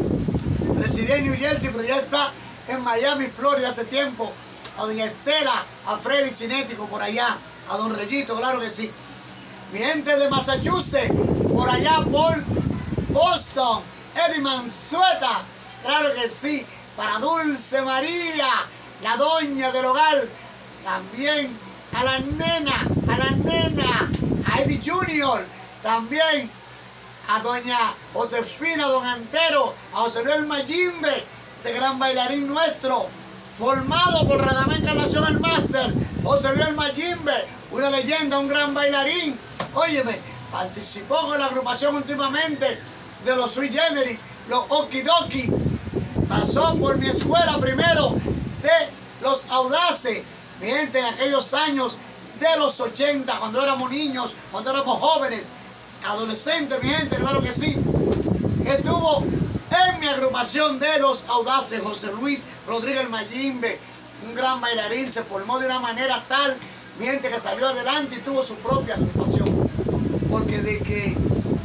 residía en New Jersey, pero ya está en Miami, Florida hace tiempo, a doña Estela, a Freddy Cinético por allá, a don Reyito, claro que sí. Mi gente de Massachusetts, por allá por Boston, Eddie Manzueta, claro que sí, para Dulce María, la doña del hogar, también a la nena, a la nena, a Eddie Junior, también a doña Josefina, don Antero, a José Luis Mayimbe, ese gran bailarín nuestro, formado por Radamés Encarnación el Máster, José Luis Mayimbe, una leyenda, un gran bailarín. Óyeme, participó con la agrupación últimamente de los Sui Generis, los Okidoki. Pasó por mi escuela primero de los Audaces, mi gente, en aquellos años de los ochenta, cuando éramos niños, cuando éramos jóvenes, adolescentes, mi gente, claro que sí. Estuvo en mi agrupación de los Audaces, José Luis Rodríguez Mayimbe, un gran bailarín, se formó de una manera tal, mi gente, que salió adelante y tuvo su propia agrupación. Porque de que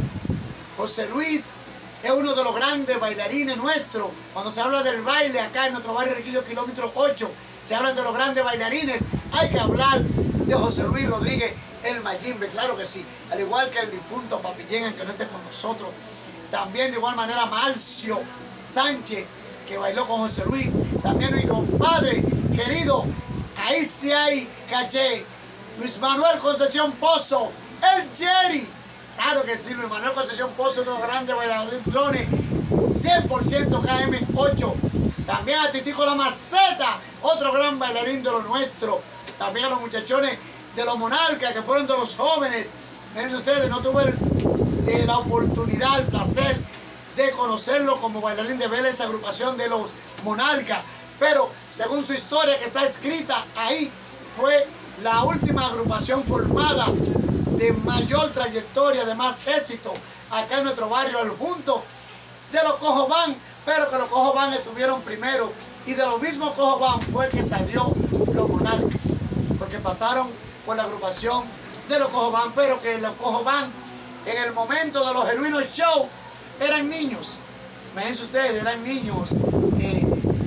José Luis es uno de los grandes bailarines nuestros, cuando se habla del baile acá en nuestro barrio Riquillo, kilómetro ocho, se hablan de los grandes bailarines, hay que hablar de José Luis Rodríguez el Mayimbe, claro que sí, al igual que el difunto Papillén, aunque no esté con nosotros. También de igual manera Marcio Sánchez, que bailó con José Luis. También mi compadre querido, ahí sí hay caché, Luis Manuel Concesión Pozo, el Jerry. Claro que sí, Luis Manuel Concesión Pozo, uno de los grandes bailarines, cien por ciento K M ocho. También a Titico La Maceta, otro gran bailarín de lo nuestro. También a los muchachones de los Monarcas, que fueron de los jóvenes. Miren ustedes, no tuve el Eh, la oportunidad, el placer de conocerlo como bailarín, de ver esa agrupación de los Monarcas, pero según su historia que está escrita ahí, fue la última agrupación formada de mayor trayectoria, de más éxito acá en nuestro barrio, al junto de los Cojo Band, pero que los Cojo Band estuvieron primero, y de los mismos Cojo Band fue que salió los Monarcas, porque pasaron por la agrupación de los Cojo Band, pero que los Cojo Band en el momento de los genuinos show eran niños. Imagínense ustedes, eran niños, eh,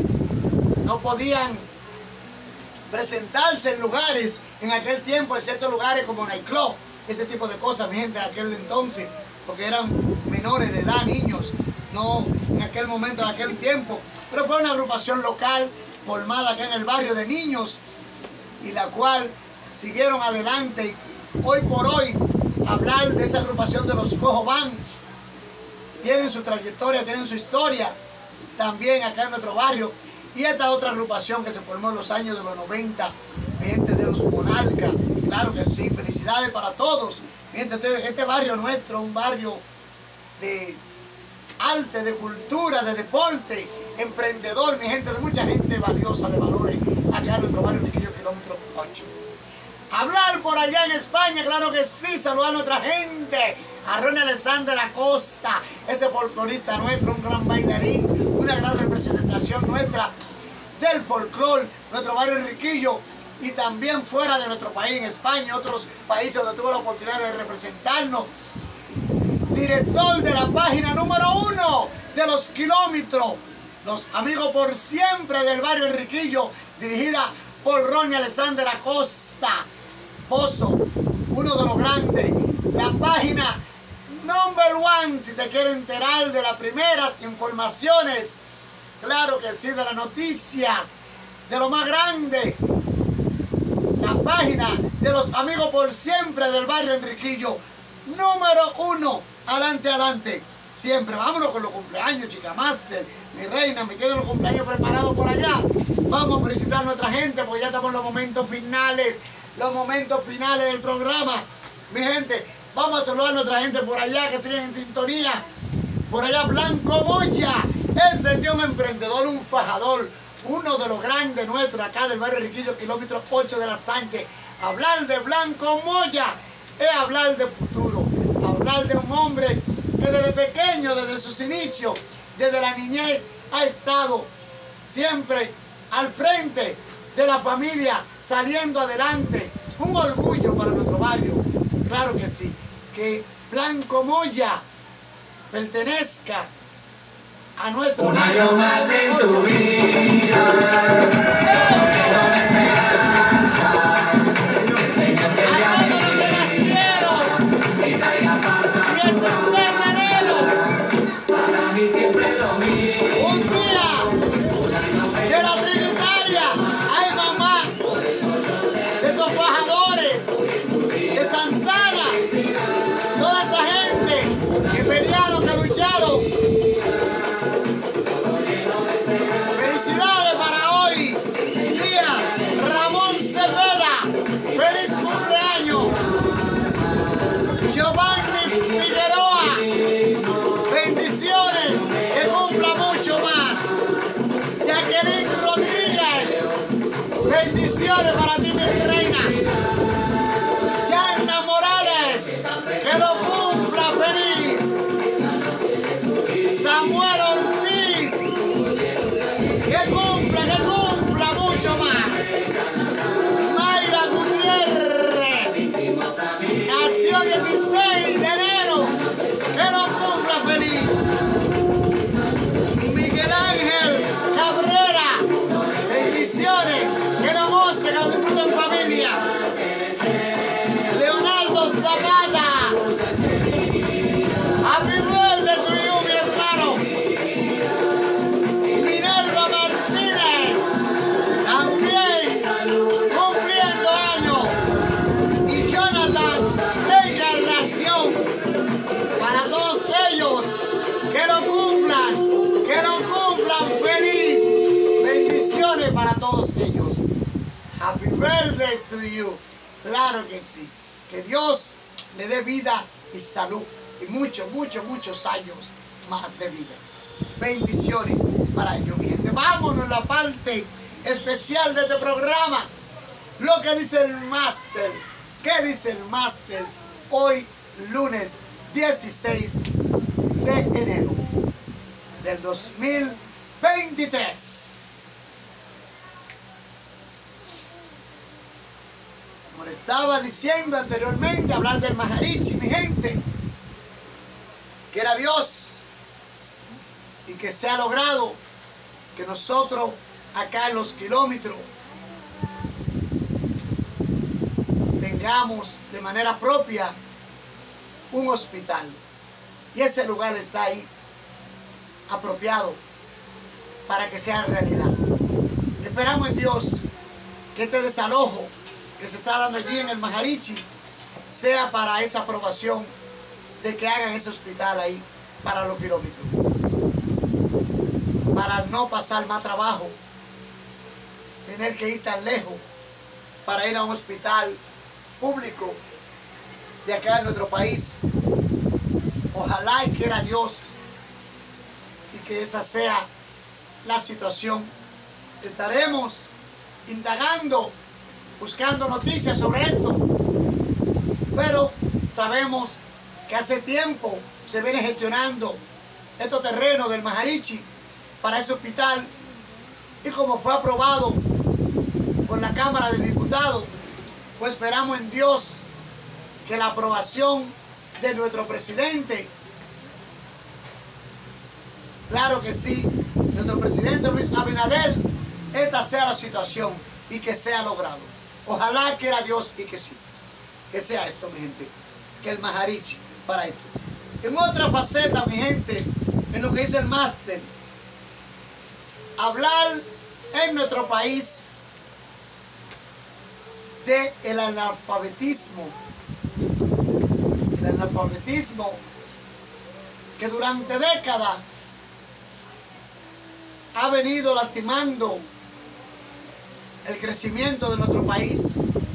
no podían presentarse en lugares en aquel tiempo, en ciertos lugares como nightclub, ese tipo de cosas, mi gente, en aquel entonces, porque eran menores de edad, niños, no en aquel momento, en aquel tiempo, pero fue una agrupación local formada acá en el barrio de niños, y la cual siguieron adelante, y hoy por hoy hablar de esa agrupación de los Cojo Band, tienen su trayectoria, tienen su historia también acá en nuestro barrio. Y esta otra agrupación que se formó en los años de los noventa, gente de los Monarcas, claro que sí, felicidades para todos. Este, este barrio nuestro, un barrio de arte, de cultura, de deporte, emprendedor, mi gente, de mucha gente valiosa, de valores, acá en nuestro barrio Riquillo, kilómetro ocho. Hablar por allá en España, claro que sí, saludar a nuestra gente. A Ronnie Alexander Acosta, ese folclorista nuestro, un gran bailarín, una gran representación nuestra del folclore, nuestro barrio Enriquillo, y también fuera de nuestro país, en España, otros países donde tuve la oportunidad de representarnos. Director de la página número uno de los kilómetros, los amigos por siempre del barrio Enriquillo, dirigida por Ronnie Alexander Acosta Pozo, uno de los grandes. La página number one, si te quieres enterar de las primeras informaciones, claro que sí, de las noticias, de lo más grande. La página de los amigos por siempre del barrio Enriquillo, número uno. Adelante, adelante. Siempre, vámonos con los cumpleaños, chica Master, mi reina, me tienen los cumpleaños preparados por allá. Vamos a felicitar a nuestra gente, porque ya estamos en los momentos finales, los momentos finales del programa. Mi gente, vamos a saludar a nuestra gente por allá que siguen en sintonía. Por allá, Blanco Moya, él se dio un emprendedor, un fajador, uno de los grandes nuestros acá del barrio Enriquillo, kilómetro ocho de la Sánchez. Hablar de Blanco Moya es hablar de futuro, hablar de un hombre que desde pequeño, desde sus inicios, desde la niñez, ha estado siempre al frente de la familia, saliendo adelante. Un orgullo para nuestro barrio, claro que sí, que Blanco Moya pertenezca a nuestro Un año más en tu vida. Felicidades para hoy, día Ramón Cepeda, feliz cumpleaños. Giovanni Figueroa, bendiciones, que cumpla mucho más. Jacqueline Rodríguez, bendiciones para ti, mi reina. Yanna Morales, que lo cumpla feliz. Samuel Ortiz, que cumpla, que cumpla mucho más. Mayra Gutiérrez, nació dieciséis de enero, que lo cumpla feliz. Miguel Ángel Cabrera, bendiciones, que lo goce, que lo disfruten en familia. Leonardo Zapata, happy birthday to you, mi hermano. Minerva Martínez, también cumpliendo años. Y Jonathan de Encarnación, para todos ellos, que lo cumplan, que lo cumplan feliz. Bendiciones para todos ellos. Happy birthday to you. Claro que sí. Que Dios le dé vida y salud y muchos, muchos, muchos años más de vida. Bendiciones para ellos, mi gente. Vámonos a la parte especial de este programa. Lo que dice el máster. ¿Qué dice el máster? Hoy, lunes dieciséis de enero del dos mil veintitrés. Como le estaba diciendo anteriormente, hablar del Maharishi, mi gente. Quiera Dios y que se ha logrado que nosotros acá en los kilómetros tengamos de manera propia un hospital, y ese lugar está ahí apropiado para que sea realidad. Esperamos en Dios que este desalojo que se está dando allí en el Maharishi sea para esa aprobación de que hagan ese hospital ahí para los kilómetros, para no pasar más trabajo, tener que ir tan lejos para ir a un hospital público de acá en nuestro país. Ojalá y quiera Dios y que esa sea la situación. Estaremos indagando buscando noticias sobre esto. Pero sabemos que hace tiempo se viene gestionando estos terrenos del Majarichi para ese hospital, y como fue aprobado por la Cámara de Diputados, pues esperamos en Dios que la aprobación de nuestro presidente, claro que sí, nuestro presidente Luis Abinader, esta sea la situación y que sea logrado. Ojalá quiera Dios y que sí, que sea esto, mi gente, que el Majarichi para esto. En otra faceta, mi gente, en lo que dice el máster, hablar en nuestro país de el analfabetismo, el analfabetismo que durante décadas ha venido lastimando el crecimiento de nuestro país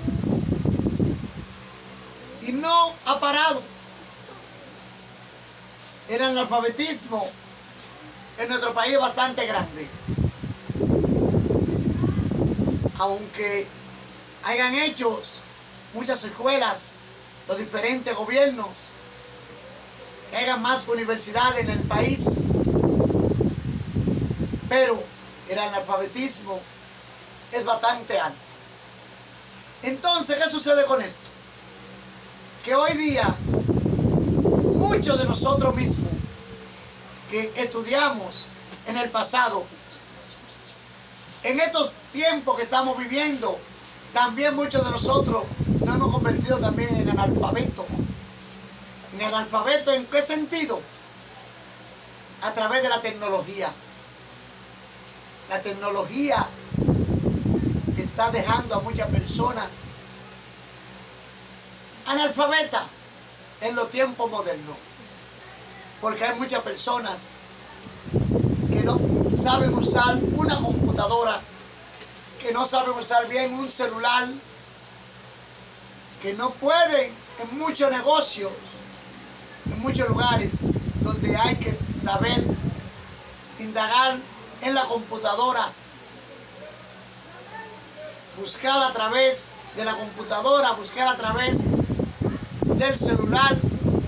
y no ha parado. El analfabetismo en nuestro país es bastante grande, aunque hayan hecho muchas escuelas, los diferentes gobiernos, que hagan más universidades en el país, pero el analfabetismo es bastante alto. Entonces, ¿qué sucede con esto? Que hoy día muchos de nosotros mismos que estudiamos en el pasado, en estos tiempos que estamos viviendo, también muchos de nosotros nos hemos convertido también en analfabetos. ¿En analfabeto en qué sentido? A través de la tecnología. La tecnología está dejando a muchas personas analfabetas en los tiempos modernos. Porque hay muchas personas que no saben usar una computadora, que no saben usar bien un celular, que no pueden en muchos negocios, en muchos lugares donde hay que saber indagar en la computadora, buscar a través de la computadora, buscar a través del celular.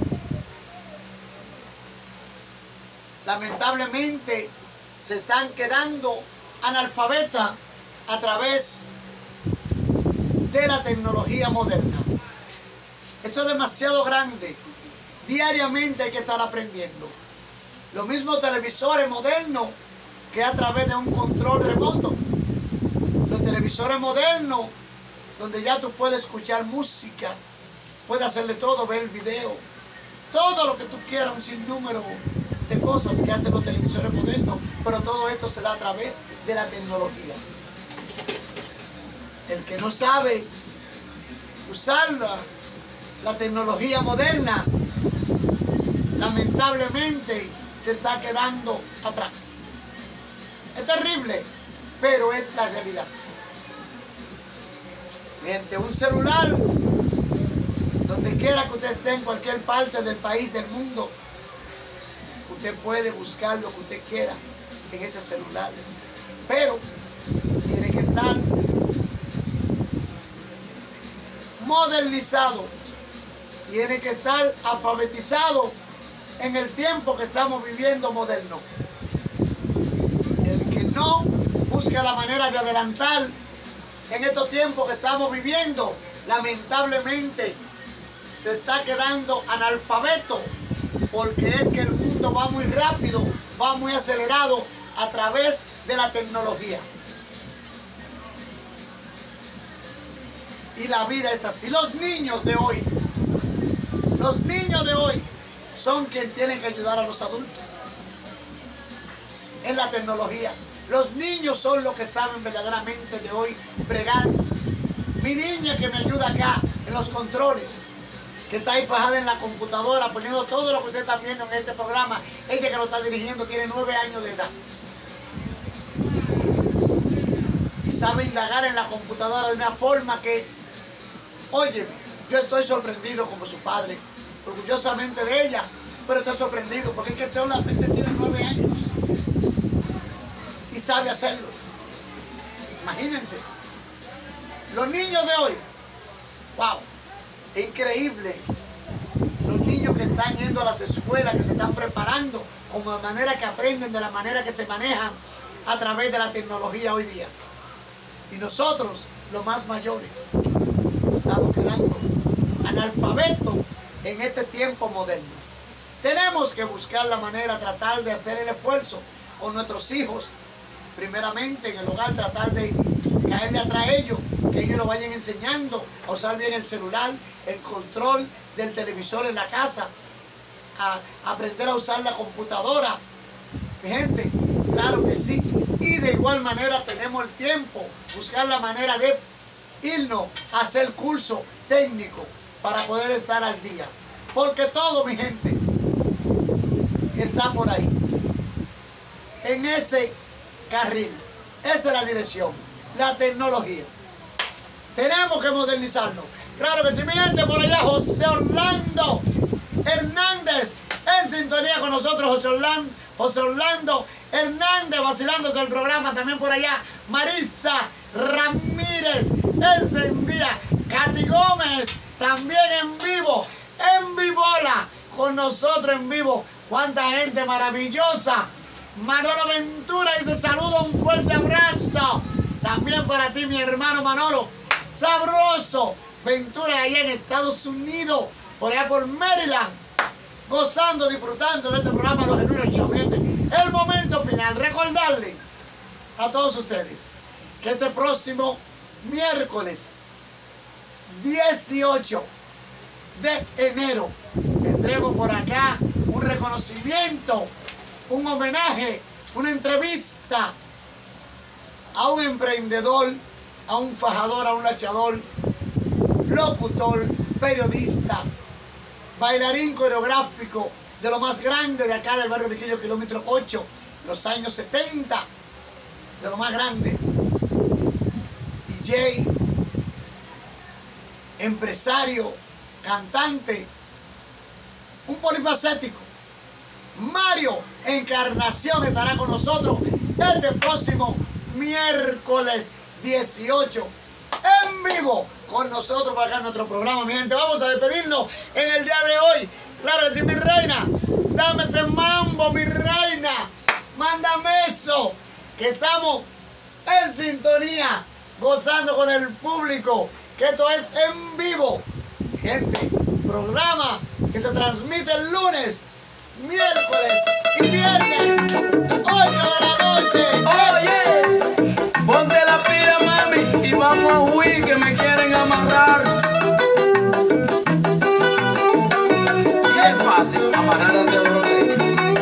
Lamentablemente se están quedando analfabetas a través de la tecnología moderna. Esto es demasiado grande. Diariamente hay que estar aprendiendo. Los mismos televisores modernos que a través de un control remoto. Los televisores modernos donde ya tú puedes escuchar música, puedes hacerle todo, ver el video, todo lo que tú quieras, un sinnúmero de cosas que hacen los televisores modernos, pero todo esto se da a través de la tecnología. El que no sabe usar la, la tecnología moderna, lamentablemente se está quedando atrás. Es terrible, pero es la realidad. Mediante un celular, donde quiera que usted esté en cualquier parte del país, del mundo, usted puede buscar lo que usted quiera en ese celular, pero tiene que estar modernizado, tiene que estar alfabetizado en el tiempo que estamos viviendo moderno. El que no busca la manera de adelantar en estos tiempos que estamos viviendo, lamentablemente se está quedando analfabeto, porque es que el mundo va muy rápido, va muy acelerado a través de la tecnología. Y la vida es así. Los niños de hoy, los niños de hoy son quienes tienen que ayudar a los adultos en la tecnología. Los niños son los que saben verdaderamente de hoy bregar. Mi niña que me ayuda acá en los controles, que está ahí fajada en la computadora poniendo todo lo que usted está viendo en este programa, ella que lo está dirigiendo tiene nueve años de edad y sabe indagar en la computadora de una forma que, óyeme, yo estoy sorprendido como su padre, orgullosamente de ella, pero estoy sorprendido porque es que solamente tiene nueve años y sabe hacerlo. Imagínense. Los niños de hoy, wow, increíble. Los niños que están yendo a las escuelas, que se están preparando, como de manera que aprenden, de la manera que se manejan a través de la tecnología hoy día. Y nosotros, los más mayores, nos estamos quedando analfabetos en este tiempo moderno. Tenemos que buscar la manera, tratar de hacer el esfuerzo con nuestros hijos, primeramente en el hogar, tratar de caerle atrás a ellos, que ellos lo vayan enseñando a usar bien el celular, el control del televisor en la casa, a aprender a usar la computadora. Mi gente, claro que sí. Y de igual manera tenemos el tiempo, buscar la manera de irnos a hacer curso técnico para poder estar al día. Porque todo, mi gente, está por ahí, en ese carril. Esa es la dirección, la tecnología. Tenemos que modernizarlo. Claro que sí, mi gente, por allá José Orlando Hernández en sintonía con nosotros, José Orlando, José Orlando Hernández vacilándose el programa. También por allá Marisa Ramírez encendida. Katy Gómez también en vivo, en vivola con nosotros en vivo. Cuánta gente maravillosa. Manolo Ventura dice saludo, un fuerte abrazo. También para ti, mi hermano Manolo. Sabroso Ventura allá en Estados Unidos, por allá por Maryland, gozando, disfrutando de este programa Los Genuinos Show. El momento final, recordarles a todos ustedes que este próximo miércoles dieciocho de enero tendremos por acá un reconocimiento, un homenaje, una entrevista a un emprendedor, a un fajador, a un lachador, locutor, periodista, bailarín coreográfico de lo más grande de acá del barrio Riquillo, kilómetro ocho, los años setenta, de lo más grande. D J, empresario, cantante, un polifacético. Mario Encarnación estará con nosotros este próximo miércoles dieciocho en vivo con nosotros para acá en nuestro programa. Mi gente, vamos a despedirnos en el día de hoy. Claro que sí, mi reina, dame ese mambo, mi reina, mándame eso, que estamos en sintonía, gozando con el público, que esto es en vivo. Gente, programa que se transmite el lunes, miércoles y viernes, ocho de la noche. Oye, ponte la pila, mami, y vamos a huir que me quieren amarrar. Y es fácil amarrar a Teodoro Reyes.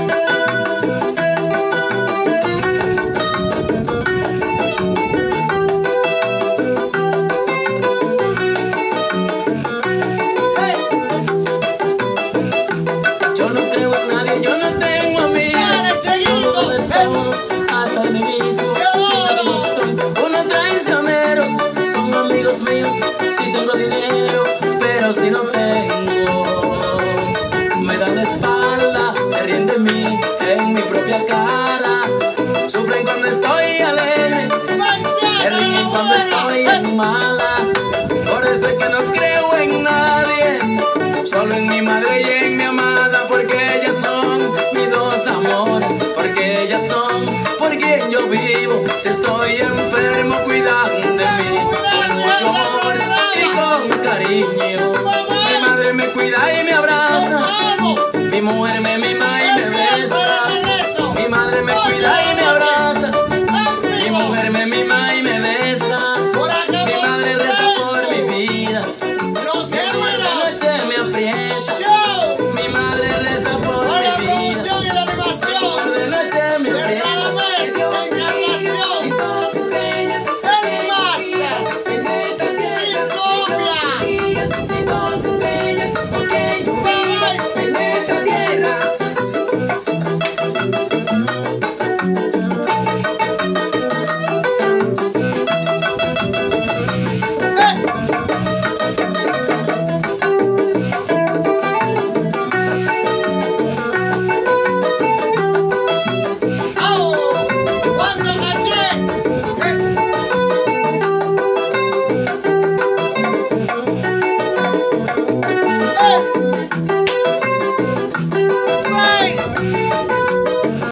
Yo no creo en nadie, yo no tengo amigos. Dale, seguido. Todo es todo, hasta el inicio. Unos traicioneros son amigos míos. Si tengo dinero, pero si no tengo, me dan la espalda, se ríen de mí en mi propia cara. Sufren cuando estoy alegre, se ríen cuando estoy en mala. Por eso es que no creo en nadie, solo en mi madre y en mi amada, porque ellas son mis dos amores, porque ellas son por quien yo vivo. Si estoy enfermo, cuidan de mí con mucho amor y con cariño. Mi madre me cuida y me abraza, mi mujer me